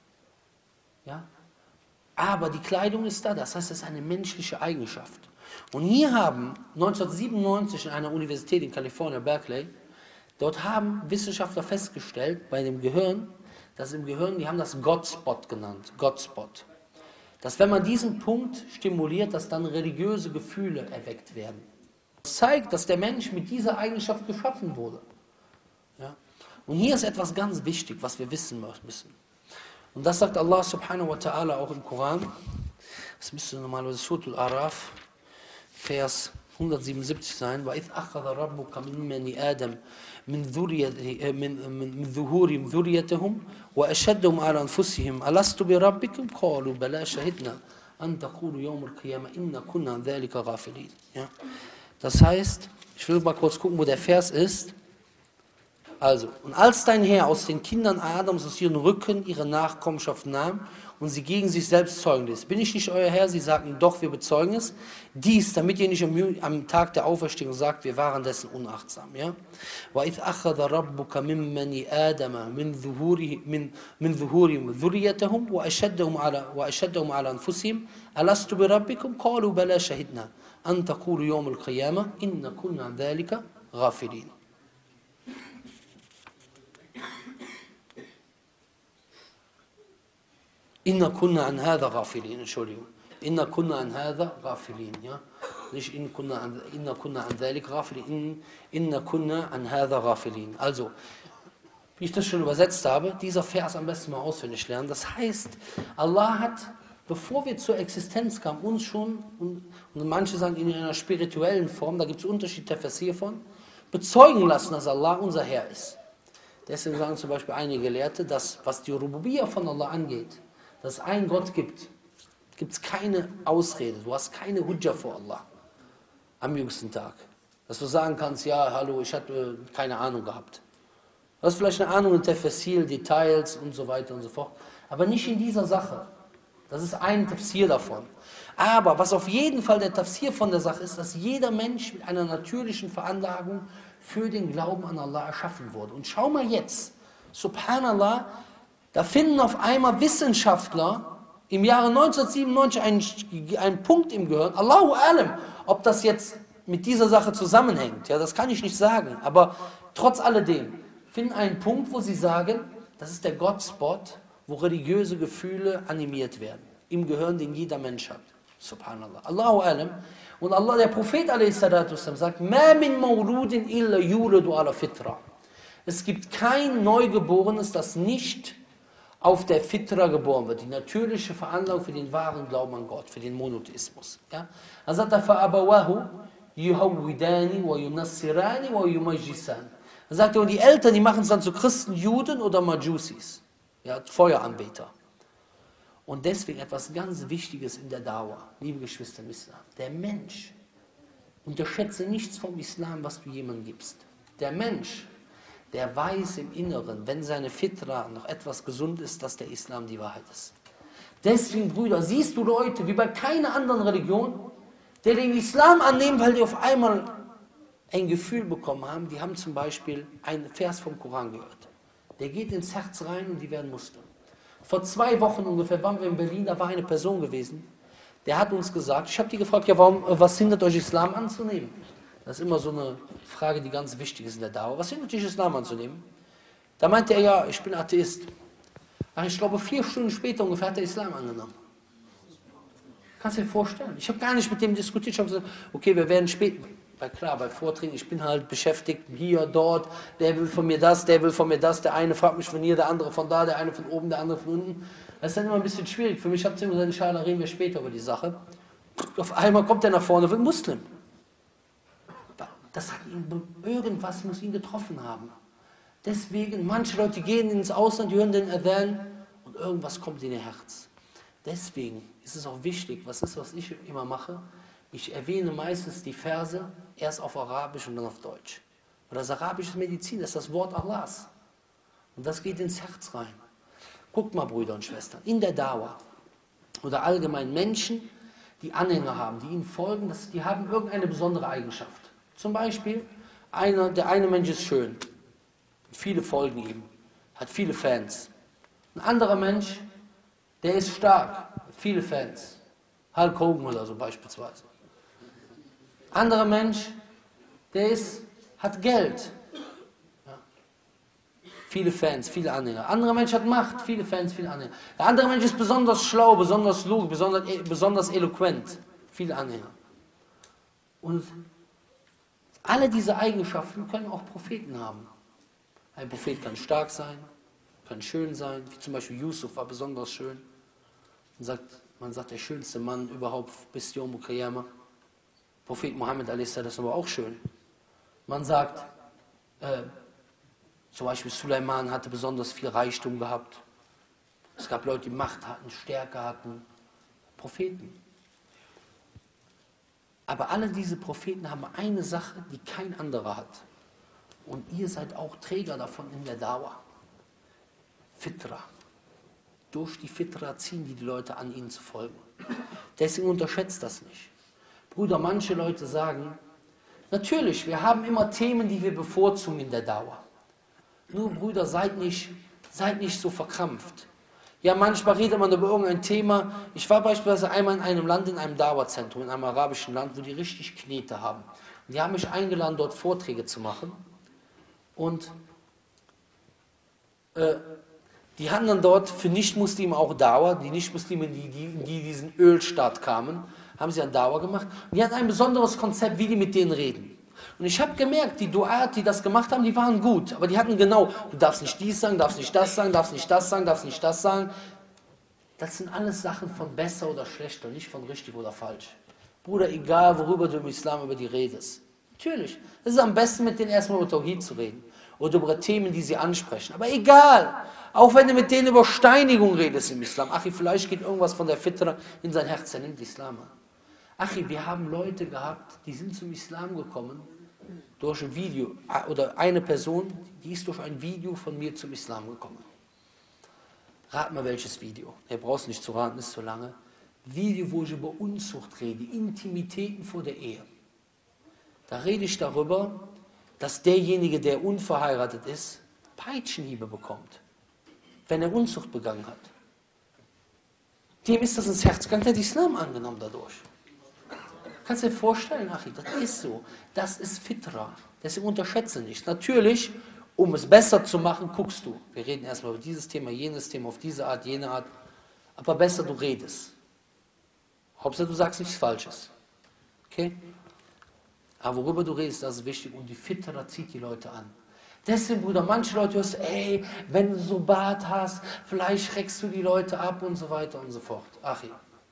Ja? Aber die Kleidung ist da, das heißt, es ist eine menschliche Eigenschaft. Und hier haben neunzehnhundertsiebenundneunzig in einer Universität in Kalifornien, Berkeley, dort haben Wissenschaftler festgestellt, bei dem Gehirn, dass im Gehirn, die haben das God-Spot genannt, God-Spot. Dass wenn man diesen Punkt stimuliert, dass dann religiöse Gefühle erweckt werden. Das zeigt, dass der Mensch mit dieser Eigenschaft geschaffen wurde. Ja? Und hier ist etwas ganz wichtig, was wir wissen müssen. Und das sagt Allah subhanahu wa ta'ala auch im Koran. Das müsste normalerweise Surah Al-Araf, Vers hundertsiebenundsiebzig sein. وَإِذْ أَخَذَ رَبُّكَ مِنْ بَنِي آدَمَ مِنْ ظُهُورِهِمْ ذُرِّيَّتَهُمْ وَأَشْهَدَهُمْ عَلَى أَنفُسِهِمْ أَلَسْتُ بِرَبِّكُمْ قَالُوا بَلَى شَهِدْنَا أَنْ تَقُولُوا يَوْمَ الْقِيَامَةِ إِنَّا كُنَّا عَنْ ذَلِكَ غَافِلِينَ. Ja? Das heißt, ich will mal kurz gucken, wo der Vers ist. Also, und als dein Herr aus den Kindern Adams aus ihren Rücken ihre Nachkommenschaft nahm und sie gegen sich selbst zeugen ließ. Bin ich nicht euer Herr? Sie sagten, doch, wir bezeugen es. Dies, damit ihr nicht am, am Tag der Auferstehung sagt, wir waren dessen unachtsam. Ja? وَإِذْ أَخَذَ رَبُّكَ مِنْ بَنِي آدَمَ مِنْ ظُهُورِهِمْ ذُرِّيَّتَهُمْ وَأَشْهَدَهُمْ عَلَى وَأَشْهَدَهُمْ عَلَى أَنفُسِهِمْ أَلَسْتُ بِرَبِّكُمْ قَالُوا بَلَى شَهِدْنَا أَنْ تَقُولُوا يَوْمَ الْقِيَامَةِ إِنَّا كُنَّا عَنْ ذَلِكَ غَافِلِينَ. Inna kunna an hadha ghafilin, Entschuldigung. Inna kunna an hadha ghafilin, ja. Nicht in kunna an, inna kunna an dhalik ghafilin, inna kunna an hadha ghafilin. Also, wie ich das schon übersetzt habe, dieser Vers am besten mal auswendig lernen. Das heißt, Allah hat, bevor wir zur Existenz kamen, uns schon, und, und manche sagen in einer spirituellen Form, da gibt es Unterschied der Vers hiervon, bezeugen lassen, dass Allah unser Herr ist. Deswegen sagen zum Beispiel einige Gelehrte, dass was die Rububiyya von Allah angeht, dass es einen Gott gibt, gibt es keine Ausrede. Du hast keine Hujja vor Allah am jüngsten Tag. Dass du sagen kannst, ja, hallo, ich hatte keine Ahnung gehabt. Du hast vielleicht eine Ahnung in Tafsir, Details und so weiter und so fort. Aber nicht in dieser Sache. Das ist ein Tafsir davon. Aber was auf jeden Fall der Tafsir von der Sache ist, dass jeder Mensch mit einer natürlichen Veranlagung für den Glauben an Allah erschaffen wurde. Und schau mal jetzt, subhanallah, da finden auf einmal Wissenschaftler im Jahre neunzehnhundertsiebenundneunzig einen, einen Punkt im Gehirn, Allahu alam, ob das jetzt mit dieser Sache zusammenhängt, ja, das kann ich nicht sagen, aber trotz alledem, finden einen Punkt, wo sie sagen, das ist der Godspot, wo religiöse Gefühle animiert werden, im Gehirn, den jeder Mensch hat. Subhanallah. Allahu alam. Und Allah, der Prophet a s. sagt, Ma min mawludin illa yuladu ala fitra. Es gibt kein Neugeborenes, das nicht auf der Fitra geboren wird, die natürliche Veranlagung für den wahren Glauben an Gott, für den Monotheismus. Ja? Er sagt, فَأَبَوَاهُ يُهَوِّدَانِ وَيُنَصِّرَانِ وَيُمَجِّسَانِ. Er sagt, und die Eltern, die machen es dann zu Christen, Juden oder Majusis, ja, Feueranbeter. Und deswegen etwas ganz Wichtiges in der Dauer, liebe Geschwister im Islam. Der Mensch, unterschätze nichts vom Islam, was du jemandem gibst. Der Mensch, der weiß im Inneren, wenn seine Fitra noch etwas gesund ist, dass der Islam die Wahrheit ist. Deswegen, Brüder, siehst du Leute, wie bei keiner anderen Religion, die den Islam annehmen, weil die auf einmal ein Gefühl bekommen haben, die haben zum Beispiel einen Vers vom Koran gehört. Der geht ins Herz rein und die werden Muslim. Vor zwei Wochen ungefähr waren wir in Berlin, da war eine Person gewesen, der hat uns gesagt, ich habe die gefragt, ja, warum, was hindert euch Islam anzunehmen? Das ist immer so eine Frage, die ganz wichtig ist in der Dauer. Was hindert dich, Islam anzunehmen? Da meinte er, ja, ich bin Atheist. Aber ich glaube, vier Stunden später ungefähr hat er Islam angenommen. Kannst du dir vorstellen? Ich habe gar nicht mit dem diskutiert. Ich habe gesagt, okay, wir werden später, weil klar, bei Vorträgen, ich bin halt beschäftigt, hier, dort, der will von mir das, der will von mir das, der eine fragt mich von hier, der andere von da, der eine von oben, der andere von unten. Das ist dann immer ein bisschen schwierig. Für mich hat es immer gesagt, Inshallah, reden wir später über die Sache. Auf einmal kommt er nach vorne, wird Muslim. Das hat ihn, irgendwas muss ihn getroffen haben. Deswegen, manche Leute gehen ins Ausland, hören den Adhan und irgendwas kommt in ihr Herz. Deswegen ist es auch wichtig, was ist, was ich immer mache, ich erwähne meistens die Verse erst auf Arabisch und dann auf Deutsch. Weil das Arabisch ist Medizin, das ist das Wort Allahs. Und das geht ins Herz rein. Guckt mal, Brüder und Schwestern, in der Dauer oder allgemein Menschen, die Anhänger haben, die ihnen folgen, das, die haben irgendeine besondere Eigenschaft. Zum Beispiel, einer, der eine Mensch ist schön, viele folgen ihm, hat viele Fans. Ein anderer Mensch, der ist stark, viele Fans. Hulk Hogan oder so beispielsweise. Anderer Mensch, der ist, hat Geld. Ja. Viele Fans, viele Anhänger. Anderer Mensch hat Macht, viele Fans, viele Anhänger. Der andere Mensch ist besonders schlau, besonders klug, besonders, besonders eloquent, viele Anhänger. Und alle diese Eigenschaften können auch Propheten haben. Ein Prophet kann stark sein, kann schön sein, wie zum Beispiel Yusuf war besonders schön. Man sagt, man sagt der schönste Mann überhaupt bis Yom Qiyamah. Prophet Muhammad a s. war auch schön. Man sagt, äh, zum Beispiel Suleiman hatte besonders viel Reichtum gehabt. Es gab Leute, die Macht hatten, Stärke hatten. Propheten. Aber alle diese Propheten haben eine Sache, die kein anderer hat. Und ihr seid auch Träger davon in der Dauer. Fitra. Durch die Fitra ziehen die, die Leute an, ihnen zu folgen. Deswegen unterschätzt das nicht. Bruder, manche Leute sagen, natürlich, wir haben immer Themen, die wir bevorzugen in der Dauer. Nur, Brüder, seid nicht, seid nicht so verkrampft. Ja, manchmal redet man über irgendein Thema. Ich war beispielsweise einmal in einem Land, in einem Dauerzentrum, in einem arabischen Land, wo die richtig Knete haben. Und die haben mich eingeladen, dort Vorträge zu machen. Und äh, die hatten dann dort für Nicht-Muslime auch Dauer. Die Nicht-Muslime, die, die, die in diesen Ölstaat kamen, haben sie an Dauer gemacht. Und die hatten ein besonderes Konzept, wie die mit denen reden. Und ich habe gemerkt, die Duat, die das gemacht haben, die waren gut. Aber die hatten genau, du darfst nicht dies sagen, darfst nicht das sagen, darfst nicht das sagen, darfst nicht das sagen. Das sind alles Sachen von besser oder schlechter, nicht von richtig oder falsch. Bruder, egal worüber du im Islam über die redest. Natürlich, es ist am besten, mit denen erstmal über Tawhid zu reden. Oder über Themen, die sie ansprechen. Aber egal, auch wenn du mit denen über Steinigung redest im Islam. Achi, vielleicht geht irgendwas von der Fitra in sein Herz, er nimmt Islam an. Achi, wir haben Leute gehabt, die sind zum Islam gekommen, durch ein Video, oder eine Person, die ist durch ein Video von mir zum Islam gekommen. Rat mal, welches Video. Ihr braucht nicht zu raten, ist zu lange. Video, wo ich über Unzucht rede, Intimitäten vor der Ehe. Da rede ich darüber, dass derjenige, der unverheiratet ist, Peitschenhiebe bekommt, wenn er Unzucht begangen hat. Dem ist das ins Herz gegangen, der hat Islam angenommen dadurch. Kannst du dir vorstellen, Achi, das ist so. Das ist Fitra. Deswegen unterschätze nicht. Natürlich, um es besser zu machen, guckst du. Wir reden erstmal über dieses Thema, jenes Thema, auf diese Art, jene Art. Aber besser, du redest. Hauptsache, du sagst nichts Falsches. Okay? Aber worüber du redest, das ist wichtig. Und die Fitra zieht die Leute an. Deswegen, Bruder, manche Leute hören, ey, wenn du so Bart hast, vielleicht schreckst du die Leute ab und so weiter und so fort. Achi,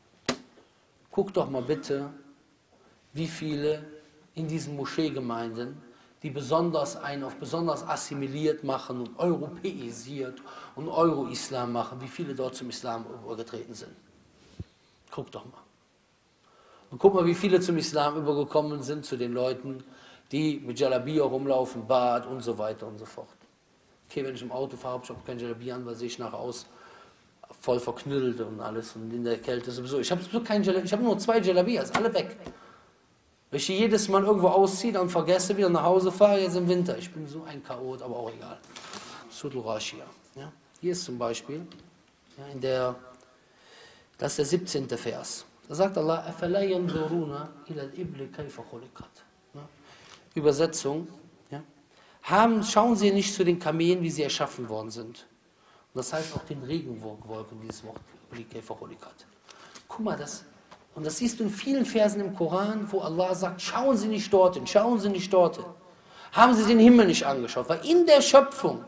guck doch mal bitte, wie viele in diesen Moscheegemeinden, die besonders einen auf besonders assimiliert machen und europäisiert und Euro-Islam machen, wie viele dort zum Islam übergetreten sind. Guck doch mal. Und guck mal, wie viele zum Islam übergekommen sind, zu den Leuten, die mit Jalabia rumlaufen, Bart und so weiter und so fort. Okay, wenn ich im Auto fahre, habe ich kein Jalabia an, weil sehe ich nachher aus, voll verknüllt und alles und in der Kälte sowieso. Ich habe sowieso kein Jalabia, ich habe nur zwei Jalabias, alle weg. Wenn ich jedes Mal irgendwo ausziehe und vergesse, wieder nach Hause fahre, jetzt im Winter. Ich bin so ein Chaot, aber auch egal. Sudul Rashia. Ja? Hier ist zum Beispiel, ja, in der, das ist der siebzehnte Vers. Da sagt Allah, أَفَلَا يَنْظُرُونَ إِلَى الْإِبْلِ كَيْفَ خُلِقَتْ. Übersetzung. Ja? Haben, schauen Sie nicht zu den Kamelen, wie sie erschaffen worden sind. Und das heißt auch den Regenwolken, dieses Wort, كَيْفَ خُلِقَتْ. Guck mal, das... Und das siehst du in vielen Versen im Koran, wo Allah sagt, schauen Sie nicht dorthin, schauen Sie nicht dorthin. Haben Sie den Himmel nicht angeschaut? Weil in der Schöpfung,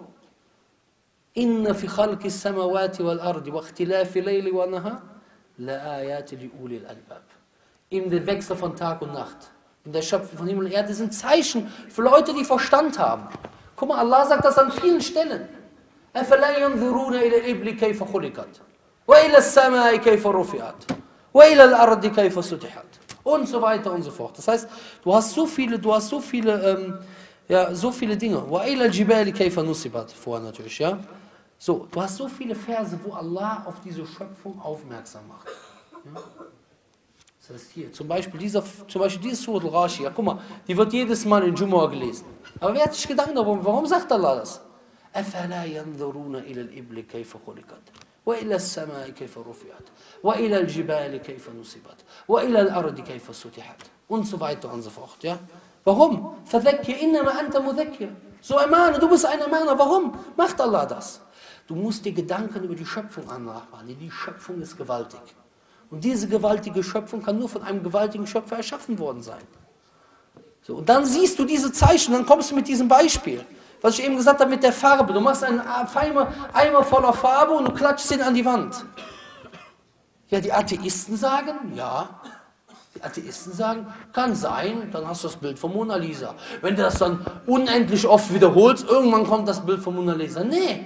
Inna fi khalqi samawati wal ardi wa ikhtilafi layli wa nahar la ayati li ulil albab. In dem Wechsel von Tag und Nacht, in der Schöpfung von Himmel und Erde sind Zeichen für Leute, die Verstand haben. Guck mal, Allah sagt das an vielen Stellen. أَفَلَا يَنْظُرُونَ إِلَى الْإِبْلِ كَيْفَ خُلِقَتْ وَإِلَى السَّمَاءِ كَيْفَ رُفِعَتْ وَإِلَى الْأَرْضِ كَيْفَ سُطِحَتْ und so weiter und so fort. Das heißt, du hast so viele, du hast so viele, ähm, ja, so viele Dinge. وَإِلَى الْجِبَالِ كَيْفَ نُصِبَتْ vorher natürlich, ja. So, du hast so viele Verse, wo Allah auf diese Schöpfung aufmerksam macht. Ja? Das heißt hier, zum Beispiel, dieser, zum Beispiel dieses Surah Al-Rashiyah, guck mal, die wird jedes Mal in Jumu'ah gelesen. Aber wer hat sich Gedanken darum, warum sagt Allah das? أَفَلَا يَنْظُرُونَ إِلَى الْإِبْلِ كَيْفَ خُلِقَتْ وَإِلَى السَّمَاءِ كَيْفَ رُفِعَتْ وَإِلَى الْجِبَالِ كَيْفَ نُصِبَتْ وَإِلَى الْأَرْضِ كَيْفَ سُطِحَتْ und so weiter und so fort. Ja? Warum? فَذَكِّرْ إِنَّمَا أَنْتَ مُذَكِّرْ. So ermahne, du bist ein Ermahner. Warum macht Allah das? Du musst dir Gedanken über die Schöpfung anmachen. Die Schöpfung ist gewaltig. Und diese gewaltige Schöpfung kann nur von einem gewaltigen Schöpfer erschaffen worden sein. So, und dann siehst du diese Zeichen, dann kommst du mit diesem Beispiel. Was ich eben gesagt habe mit der Farbe. Du machst einen Eimer, Eimer voller Farbe und du klatschst ihn an die Wand. Ja, die Atheisten sagen, ja. Die Atheisten sagen, kann sein, dann hast du das Bild von Mona Lisa. Wenn du das dann unendlich oft wiederholst, irgendwann kommt das Bild von Mona Lisa. Nee.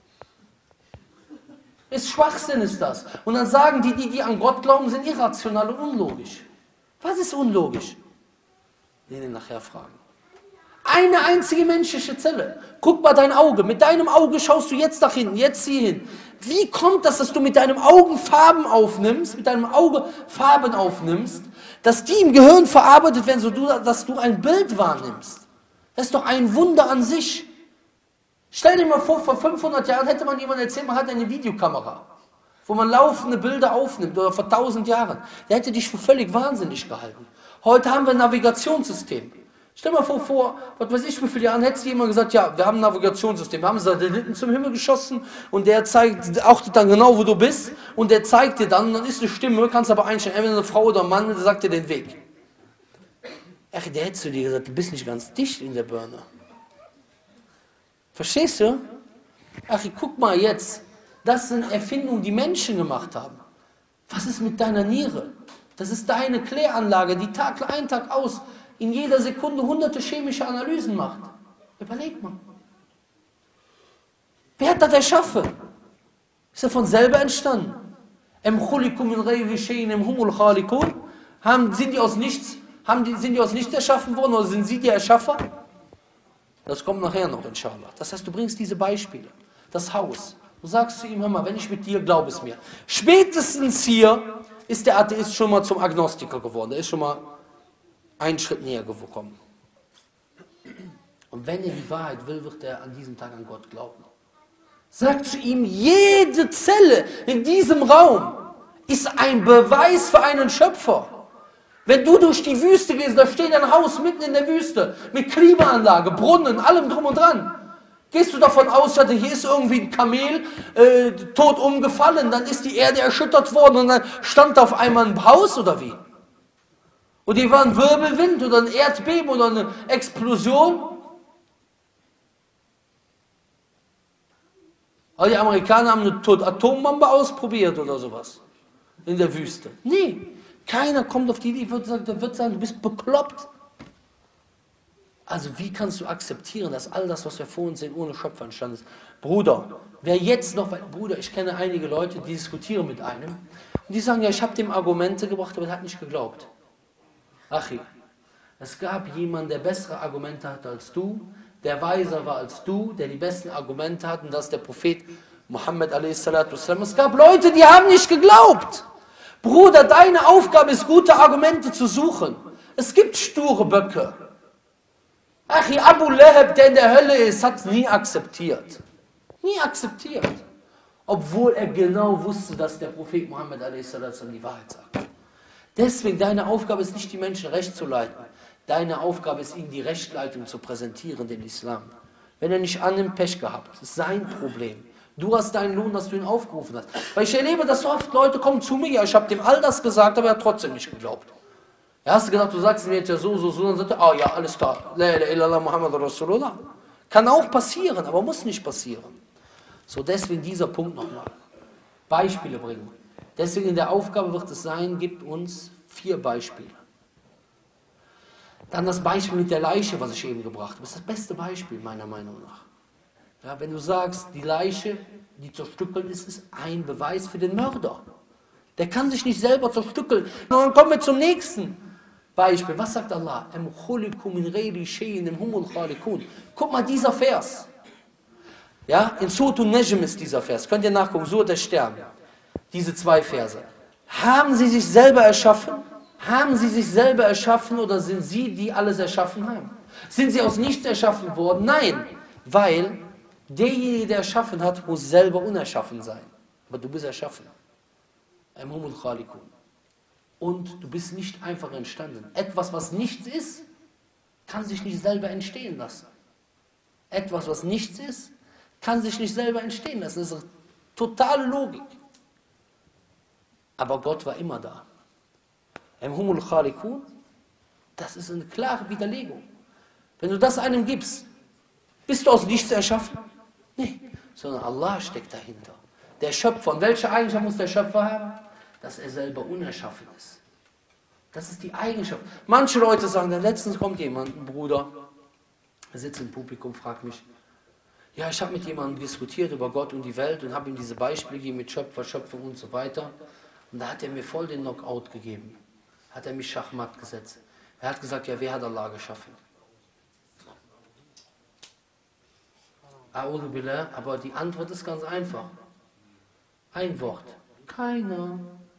Ist Schwachsinn ist das. Und dann sagen die, die, die an Gott glauben, sind irrational und unlogisch. Was ist unlogisch? Nee, nee, nachher fragen. Eine einzige menschliche Zelle. Guck mal dein Auge. Mit deinem Auge schaust du jetzt nach hinten, jetzt hier hin. Wie kommt das, dass du mit deinem Augen Farben aufnimmst, mit deinem Auge Farben aufnimmst, dass die im Gehirn verarbeitet werden, so dass du ein Bild wahrnimmst? Das ist doch ein Wunder an sich. Stell dir mal vor, vor fünfhundert Jahren hätte man jemand erzählt, man hat eine Videokamera, wo man laufende Bilder aufnimmt, oder vor tausend Jahren. Der hätte dich für völlig wahnsinnig gehalten. Heute haben wir ein Navigationssystem. Stell dir mal vor, vor, was weiß ich, wie viele Jahren hätte jemand gesagt, ja, wir haben ein Navigationssystem, wir haben Satelliten zum Himmel geschossen und der zeigt, achtet dann genau, wo du bist und der zeigt dir dann, und dann ist eine Stimme, kannst aber einstellen, entweder eine Frau oder ein Mann, der sagt dir den Weg. Ach, der hätte zu dir gesagt, du bist nicht ganz dicht in der Birne. Verstehst du? Ach, guck mal jetzt, das sind Erfindungen, die Menschen gemacht haben. Was ist mit deiner Niere? Das ist deine Kläranlage, die Tag ein, Tag aus in jeder Sekunde hunderte chemische Analysen macht. Überleg mal. Wer hat das erschaffen? Ist er von selber entstanden? Haben, sind die aus nichts, haben die, sind die aus nichts erschaffen worden oder sind sie die Erschaffer? Das kommt nachher noch, inshallah. Das heißt, du bringst diese Beispiele. Das Haus. Du sagst zu ihm, hör mal, wenn ich mit dir, glaub es mir. Spätestens hier ist der Atheist schon mal zum Agnostiker geworden. Der ist schon mal einen Schritt näher gekommen. Und wenn er die Wahrheit will, wird er an diesem Tag an Gott glauben. Sag zu ihm, jede Zelle in diesem Raum ist ein Beweis für einen Schöpfer. Wenn du durch die Wüste gehst, da steht ein Haus mitten in der Wüste mit Klimaanlage, Brunnen, allem drum und dran. Gehst du davon aus, hier ist irgendwie ein Kamel äh, tot umgefallen, dann ist die Erde erschüttert worden und dann stand auf einmal ein Haus oder wie? Und hier war ein Wirbelwind oder ein Erdbeben oder eine Explosion. Aber die Amerikaner haben eine Atombombe ausprobiert oder sowas in der Wüste. Nee, keiner kommt auf die Idee, der wird sagen, du bist bekloppt. Also wie kannst du akzeptieren, dass all das, was wir vor uns sehen, ohne Schöpfer entstanden ist? Bruder, wer jetzt noch, Bruder, ich kenne einige Leute, die diskutieren mit einem und die sagen, ja, ich habe dem Argumente gebracht, aber er hat nicht geglaubt. Achi, es gab jemanden, der bessere Argumente hatte als du, der weiser war als du, der die besten Argumente hat, und das ist der Prophet Muhammad a s. Es gab Leute, die haben nicht geglaubt. Bruder, deine Aufgabe ist, gute Argumente zu suchen. Es gibt sture Böcke. Achi, Abu Lahab, der in der Hölle ist, hat nie akzeptiert. Nie akzeptiert. Obwohl er genau wusste, dass der Prophet Muhammad a s. die Wahrheit sagt. Deswegen, deine Aufgabe ist nicht, die Menschen recht zu leiten. Deine Aufgabe ist, ihnen die Rechtleitung zu präsentieren, den Islam. Wenn er nicht annimmt, Pech gehabt. Das ist sein Problem. Du hast deinen Lohn, dass du ihn aufgerufen hast. Weil ich erlebe, dass so oft Leute kommen zu mir, ja, ich habe dem all das gesagt, aber er hat trotzdem nicht geglaubt. Ja, hast du gedacht, du sagst mir jetzt ja so, so, so, dann sagt er, ah ja, alles klar, la ilaha illallah Muhammad Rasulullah. Kann auch passieren, aber muss nicht passieren. So, deswegen dieser Punkt nochmal. Beispiele bringen. Deswegen in der Aufgabe wird es sein, gibt uns vier Beispiele. Dann das Beispiel mit der Leiche, was ich eben gebracht habe. Das ist das beste Beispiel, meiner Meinung nach. Ja, wenn du sagst, die Leiche, die zerstückelt ist, ist ein Beweis für den Mörder. Der kann sich nicht selber zerstückeln. Und dann kommen wir zum nächsten Beispiel. Was sagt Allah? Guck mal, dieser Vers. Ja, in Surat An-Najm ist dieser Vers. Könnt ihr nachgucken, Surat der Stern. Diese zwei Verse. Haben sie sich selber erschaffen? Haben sie sich selber erschaffen oder sind sie, die alles erschaffen haben? Sind sie aus nichts erschaffen worden? Nein, weil derjenige, der erschaffen hat, muss selber unerschaffen sein. Aber du bist erschaffen. Und du bist nicht einfach entstanden. Etwas, was nichts ist, kann sich nicht selber entstehen lassen. Etwas, was nichts ist, kann sich nicht selber entstehen lassen. Das ist totale Logik. Aber Gott war immer da. Das ist eine klare Widerlegung. Wenn du das einem gibst, bist du aus nichts erschaffen? Nee, sondern Allah steckt dahinter. Der Schöpfer. Und welche Eigenschaft muss der Schöpfer haben? Dass er selber unerschaffen ist. Das ist die Eigenschaft. Manche Leute sagen, dann letztens kommt jemand, ein Bruder, er sitzt im Publikum, fragt mich, ja, ich habe mit jemandem diskutiert über Gott und die Welt und habe ihm diese Beispiele gegeben mit Schöpfer, Schöpfung und so weiter. Und da hat er mir voll den Knockout gegeben. Hat er mich schachmatt gesetzt. Er hat gesagt, ja, wer hat Allah geschaffen? A'udhu billah, aber die Antwort ist ganz einfach. Ein Wort. Keiner.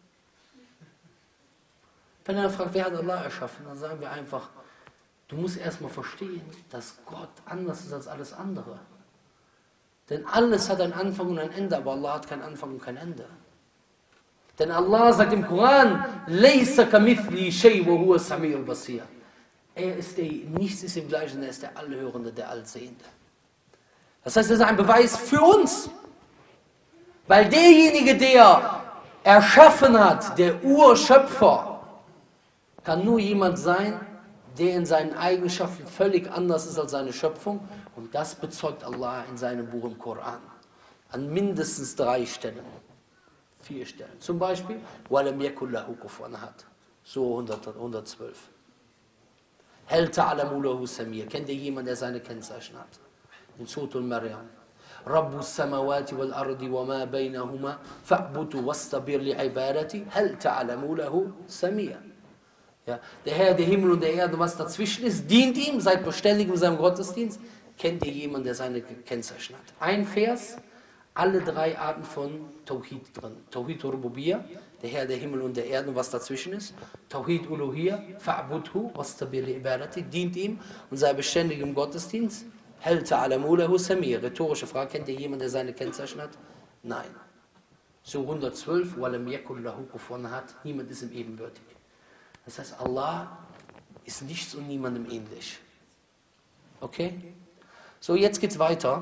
Wenn er fragt, wer hat Allah erschaffen, dann sagen wir einfach, du musst erstmal verstehen, dass Gott anders ist als alles andere. Denn alles hat einen Anfang und ein Ende, aber Allah hat keinen Anfang und kein Ende. Denn Allah sagt im Koran, Laysa kamithli shay wa huwa samiul basir. Er ist der, nichts ist ihm gleich, und er ist der Allhörende, der Allsehende. Das heißt, das ist ein Beweis für uns. Weil derjenige, der erschaffen hat, der Urschöpfer, kann nur jemand sein, der in seinen Eigenschaften völlig anders ist als seine Schöpfung. Und das bezeugt Allah in seinem Buch im Koran. An mindestens drei Stellen. Vier Stellen. Zum Beispiel, وَلَمْ يَكُنْ لَهُ كُفُوًا أَحَدٌ. So hundertzwölf. هَلْ تَعْلَمُ لَهُ سَمِيًّا. Kennt ihr jemanden, der seine Kennzeichen hat? In Surat al-Maryam. رَبُّ السَّمَوَاتِ وَالْأَرْضِ وَمَا بَيْنَهُمَا فَاعْبُدْهُ وَاسْتَبِرْ لِعِبَادَتِهِ هَلْ تَعْلَمُ لَهُ سَمِيًّا. Ja, der Herr der Himmel und der Erde, was dazwischen ist, dient ihm, seid beständig in seinem Gottesdienst. Kennt ihr jemanden, der seine Kennzeichen hat? Ein Vers, alle drei Arten von Tawhid drin. Tawhid Rububiyya, der Herr der Himmel und der Erde und was dazwischen ist. Tawhid Uluhiyya, fa'budhu, wastabir li ibadati, dient ihm und sei beständig im Gottesdienst. Hal ta'lamu lahu samir. Rhetorische Frage, kennt ihr jemanden, der seine Kennzeichen hat? Nein. So hundertzwölf, walam yakul lahu kufuwan ahad, niemand ist ihm ebenbürtig. Das heißt, Allah ist nichts und niemandem ähnlich. Okay? So, jetzt geht's weiter.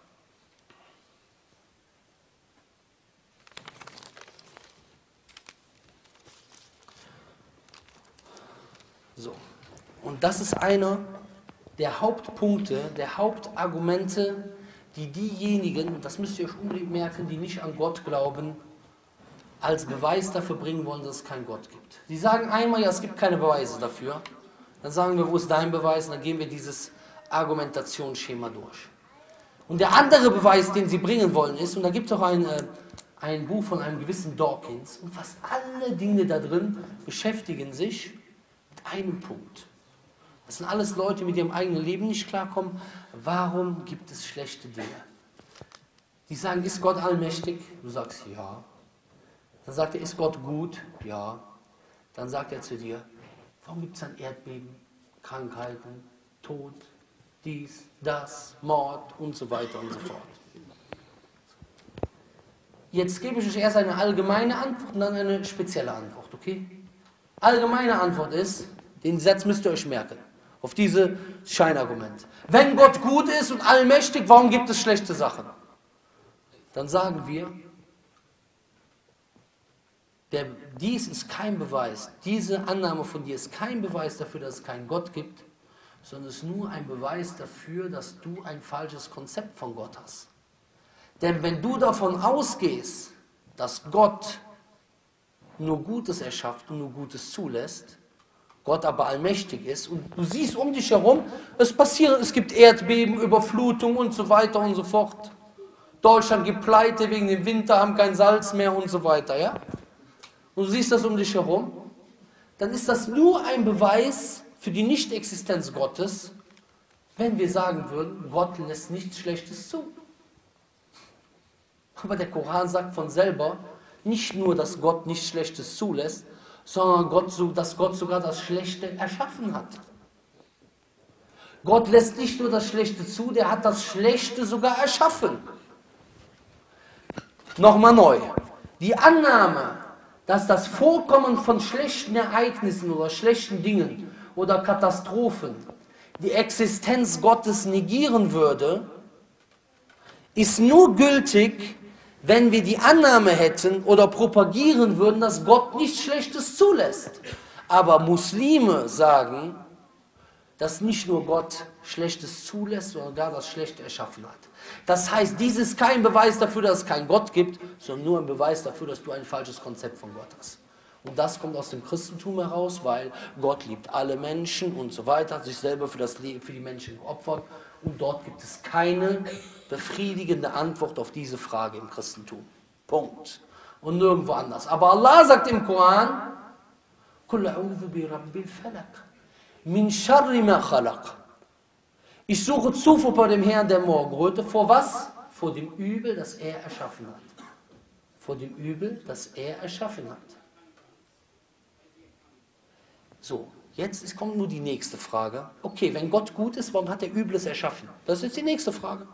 So. Und das ist einer der Hauptpunkte, der Hauptargumente, die diejenigen, und das müsst ihr euch unbedingt merken, die nicht an Gott glauben, als Beweis dafür bringen wollen, dass es keinen Gott gibt. Sie sagen einmal, ja, es gibt keine Beweise dafür. Dann sagen wir, wo ist dein Beweis? Und dann gehen wir dieses Argumentationsschema durch. Und der andere Beweis, den sie bringen wollen, ist, und da gibt es auch ein, äh, ein Buch von einem gewissen Dawkins, und fast alle Dinge da drin beschäftigen sich mit einem Punkt. Das sind alles Leute, die mit ihrem eigenen Leben nicht klarkommen. Warum gibt es schlechte Dinge? Die sagen, ist Gott allmächtig? Du sagst, ja. Dann sagt er, ist Gott gut? Ja. Dann sagt er zu dir, warum gibt es dann Erdbeben, Krankheiten, Tod, dies, das, Mord und so weiter und so fort. Jetzt gebe ich euch erst eine allgemeine Antwort und dann eine spezielle Antwort, okay? Allgemeine Antwort ist, den Satz müsst ihr euch merken, auf diese Scheinargument. Wenn Gott gut ist und allmächtig, warum gibt es schlechte Sachen? Dann sagen wir, Der, dies ist kein Beweis, diese Annahme von dir ist kein Beweis dafür, dass es keinen Gott gibt, sondern es ist nur ein Beweis dafür, dass du ein falsches Konzept von Gott hast. Denn wenn du davon ausgehst, dass Gott nur Gutes erschafft und nur Gutes zulässt, Gott aber allmächtig ist und du siehst um dich herum, es passiert, es gibt Erdbeben, Überflutung und so weiter und so fort. Deutschland gibt Pleite wegen dem Winter, haben kein Salz mehr und so weiter, ja? Und du siehst das um dich herum, dann ist das nur ein Beweis für die Nichtexistenz Gottes, wenn wir sagen würden, Gott lässt nichts Schlechtes zu. Aber der Koran sagt von selber, nicht nur, dass Gott nichts Schlechtes zulässt, sondern Gott, dass Gott sogar das Schlechte erschaffen hat. Gott lässt nicht nur das Schlechte zu, der hat das Schlechte sogar erschaffen. Nochmal neu. Die Annahme, dass das Vorkommen von schlechten Ereignissen oder schlechten Dingen oder Katastrophen die Existenz Gottes negieren würde, ist nur gültig, wenn wir die Annahme hätten oder propagieren würden, dass Gott nichts Schlechtes zulässt. Aber Muslime sagen, dass nicht nur Gott Schlechtes zulässt, sondern gar das Schlechte erschaffen hat. Das heißt, dies ist kein Beweis dafür, dass es keinen Gott gibt, sondern nur ein Beweis dafür, dass du ein falsches Konzept von Gott hast. Und das kommt aus dem Christentum heraus, weil Gott liebt alle Menschen und so weiter, hat sich selber für, das Leben, für die Menschen geopfert. Und dort gibt es keine befriedigende Antwort auf diese Frage im Christentum. Punkt. Und nirgendwo anders. Aber Allah sagt im Koran, Qul a'udhu bi rabbil falaq, min sharri ma khalaq. Ich suche Zuflucht bei dem Herrn der Morgenröte. Vor was? Vor dem Übel, das er erschaffen hat. Vor dem Übel, das er erschaffen hat. So, jetzt ist, kommt nur die nächste Frage. Okay, wenn Gott gut ist, warum hat er Übles erschaffen? Das ist die nächste Frage.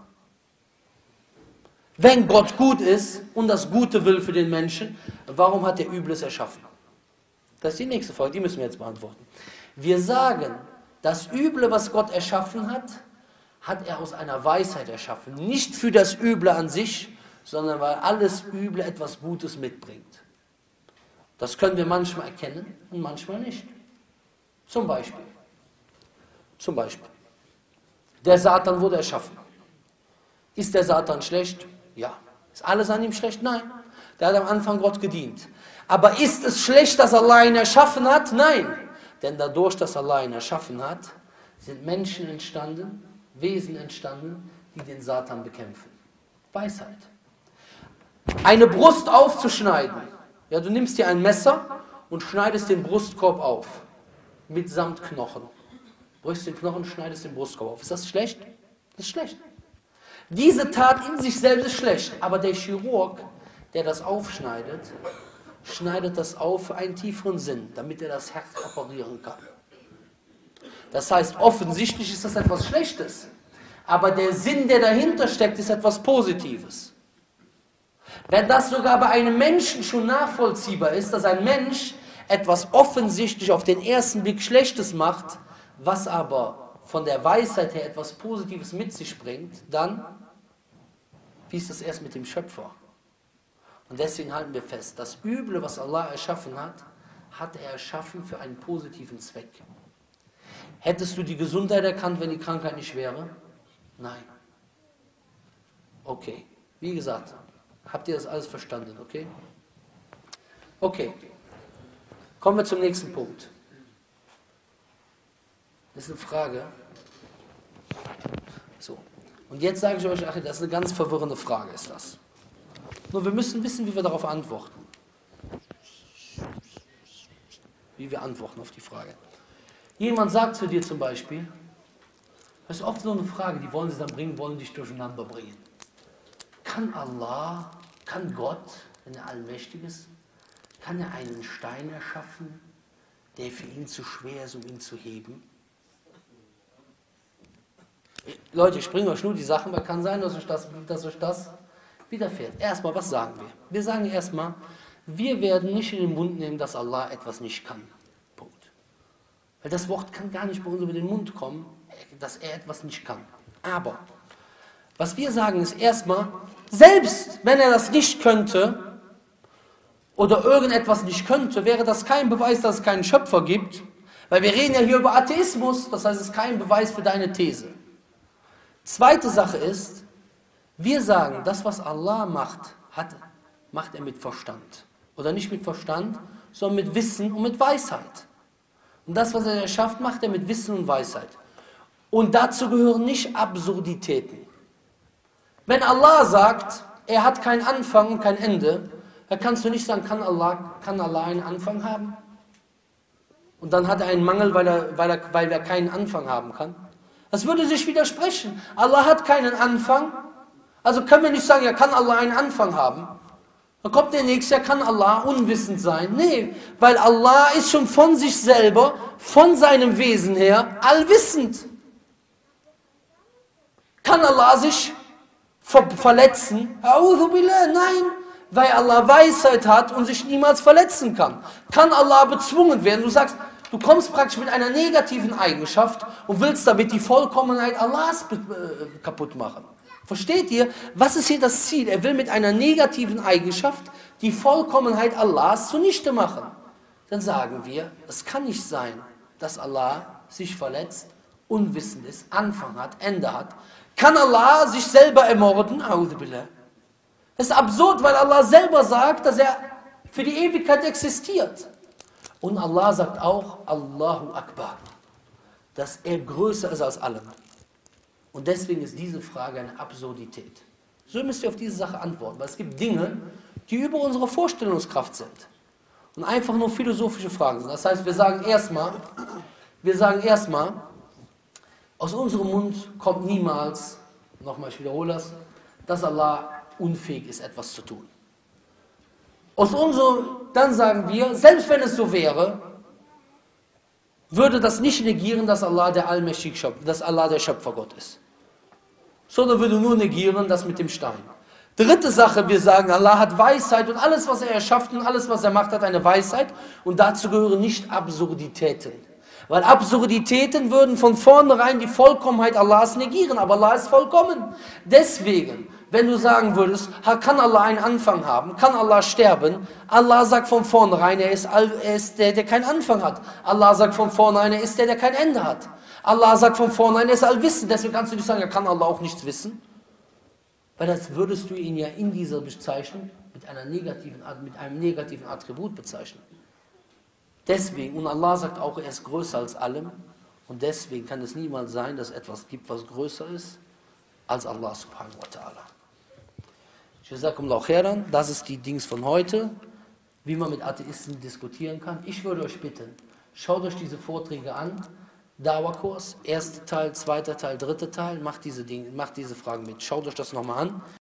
Wenn Gott gut ist und das Gute will für den Menschen, warum hat er Übles erschaffen? Das ist die nächste Frage, die müssen wir jetzt beantworten. Wir sagen, das Üble, was Gott erschaffen hat, hat er aus einer Weisheit erschaffen. Nicht für das Üble an sich, sondern weil alles Üble etwas Gutes mitbringt. Das können wir manchmal erkennen und manchmal nicht. Zum Beispiel. Zum Beispiel. Der Satan wurde erschaffen. Ist der Satan schlecht? Ja. Ist alles an ihm schlecht? Nein. Der hat am Anfang Gott gedient. Aber ist es schlecht, dass Allah ihn erschaffen hat? Nein. Denn dadurch, dass Allah ihn erschaffen hat, sind Menschen entstanden, Wesen entstanden, die den Satan bekämpfen. Weisheit. Eine Brust aufzuschneiden. Ja, du nimmst dir ein Messer und schneidest den Brustkorb auf. Mitsamt Knochen. Brichst den Knochen und schneidest den Brustkorb auf. Ist das schlecht? Das ist schlecht. Diese Tat in sich selbst ist schlecht. Aber der Chirurg, der das aufschneidet, schneidet das auf für einen tieferen Sinn, damit er das Herz operieren kann. Das heißt, offensichtlich ist das etwas Schlechtes. Aber der Sinn, der dahinter steckt, ist etwas Positives. Wenn das sogar bei einem Menschen schon nachvollziehbar ist, dass ein Mensch etwas offensichtlich auf den ersten Blick Schlechtes macht, was aber von der Weisheit her etwas Positives mit sich bringt, dann, wie ist das erst mit dem Schöpfer? Und deswegen halten wir fest, das Üble, was Allah erschaffen hat, hat er erschaffen für einen positiven Zweck. Hättest du die Gesundheit erkannt, wenn die Krankheit nicht wäre? Nein. Okay, wie gesagt, habt ihr das alles verstanden, okay? Okay, kommen wir zum nächsten Punkt. Das ist eine Frage. So, und jetzt sage ich euch, ach, das ist eine ganz verwirrende Frage, ist das. Nur wir müssen wissen, wie wir darauf antworten. Wie wir antworten auf die Frage. Jemand sagt zu dir zum Beispiel, das ist oft so eine Frage, die wollen sie dann bringen, wollen dich durcheinander bringen. Kann Allah, kann Gott, wenn er allmächtig ist, kann er einen Stein erschaffen, der für ihn zu schwer ist, um ihn zu heben? Leute, ich bringe euch nur die Sachen, weil kann sein, dass euch das, dass euch das widerfährt. Erstmal, was sagen wir? Wir sagen erstmal, wir werden nicht in den Mund nehmen, dass Allah etwas nicht kann. Punkt. Weil das Wort kann gar nicht bei uns über den Mund kommen, dass er etwas nicht kann. Aber, was wir sagen ist erstmal, selbst wenn er das nicht könnte, oder irgendetwas nicht könnte, wäre das kein Beweis, dass es keinen Schöpfer gibt. Weil wir reden ja hier über Atheismus, das heißt, es ist kein Beweis für deine These. Zweite Sache ist, wir sagen, das, was Allah macht, hat, macht er mit Verstand. Oder nicht mit Verstand, sondern mit Wissen und mit Weisheit. Und das, was er erschafft, macht er mit Wissen und Weisheit. Und dazu gehören nicht Absurditäten. Wenn Allah sagt, er hat keinen Anfang und kein Ende, dann kannst du nicht sagen, kann Allah, kann Allah einen Anfang haben? Und dann hat er einen Mangel, weil er, weil, er, weil er keinen Anfang haben kann. Das würde sich widersprechen. Allah hat keinen Anfang, also können wir nicht sagen, ja, kann Allah einen Anfang haben? Dann kommt der nächste, ja, kann Allah unwissend sein? Nee, weil Allah ist schon von sich selber, von seinem Wesen her, allwissend. Kann Allah sich ver verletzen? A'udhu billah, nein, weil Allah Weisheit hat und sich niemals verletzen kann. Kann Allah bezwungen werden? Du sagst, du kommst praktisch mit einer negativen Eigenschaft und willst damit die Vollkommenheit Allahs äh, kaputt machen. Versteht ihr? Was ist hier das Ziel? Er will mit einer negativen Eigenschaft die Vollkommenheit Allahs zunichte machen. Dann sagen wir, es kann nicht sein, dass Allah sich verletzt, unwissend ist, Anfang hat, Ende hat. Kann Allah sich selber ermorden? A'udhu billah. Das ist absurd, weil Allah selber sagt, dass er für die Ewigkeit existiert. Und Allah sagt auch, Allahu Akbar, dass er größer ist als allem. Und deswegen ist diese Frage eine Absurdität. So müsst ihr auf diese Sache antworten, weil es gibt Dinge, die über unsere Vorstellungskraft sind und einfach nur philosophische Fragen sind. Das heißt, wir sagen erstmal, wir sagen erstmal, Aus unserem Mund kommt niemals, nochmal, ich wiederhole das, dass Allah unfähig ist, etwas zu tun. Aus unserem, dann sagen wir, selbst wenn es so wäre, würde das nicht negieren, dass Allah der allmächtige Schöpfer, dass Allah der Schöpfergott ist. Sondern würde nur negieren, das mit dem Stein. Dritte Sache, wir sagen, Allah hat Weisheit und alles, was er erschafft und alles, was er macht, hat eine Weisheit. Und dazu gehören nicht Absurditäten. Weil Absurditäten würden von vornherein die Vollkommenheit Allahs negieren, aber Allah ist vollkommen. Deswegen, wenn du sagen würdest, kann Allah einen Anfang haben, kann Allah sterben, Allah sagt von vornherein, er ist, er ist der, der keinen Anfang hat. Allah sagt von vornherein, er ist der, der kein Ende hat. Allah sagt von vornherein, er ist allwissend, deswegen kannst du nicht sagen, er kann Allah auch nichts wissen. Weil das würdest du ihn ja in dieser Bezeichnung mit, einer negativen, mit einem negativen Attribut bezeichnen. Deswegen, und Allah sagt auch, er ist größer als allem, und deswegen kann es niemals sein, dass es etwas gibt, was größer ist als Allah subhanahu wa ta'ala. Jazakumullahu khairan, das ist die Dings von heute, wie man mit Atheisten diskutieren kann. Ich würde euch bitten, schaut euch diese Vorträge an, Dawa-Kurs, erster Teil, zweiter Teil, dritter Teil, macht diese, Dinge, macht diese Fragen mit. Schaut euch das nochmal an.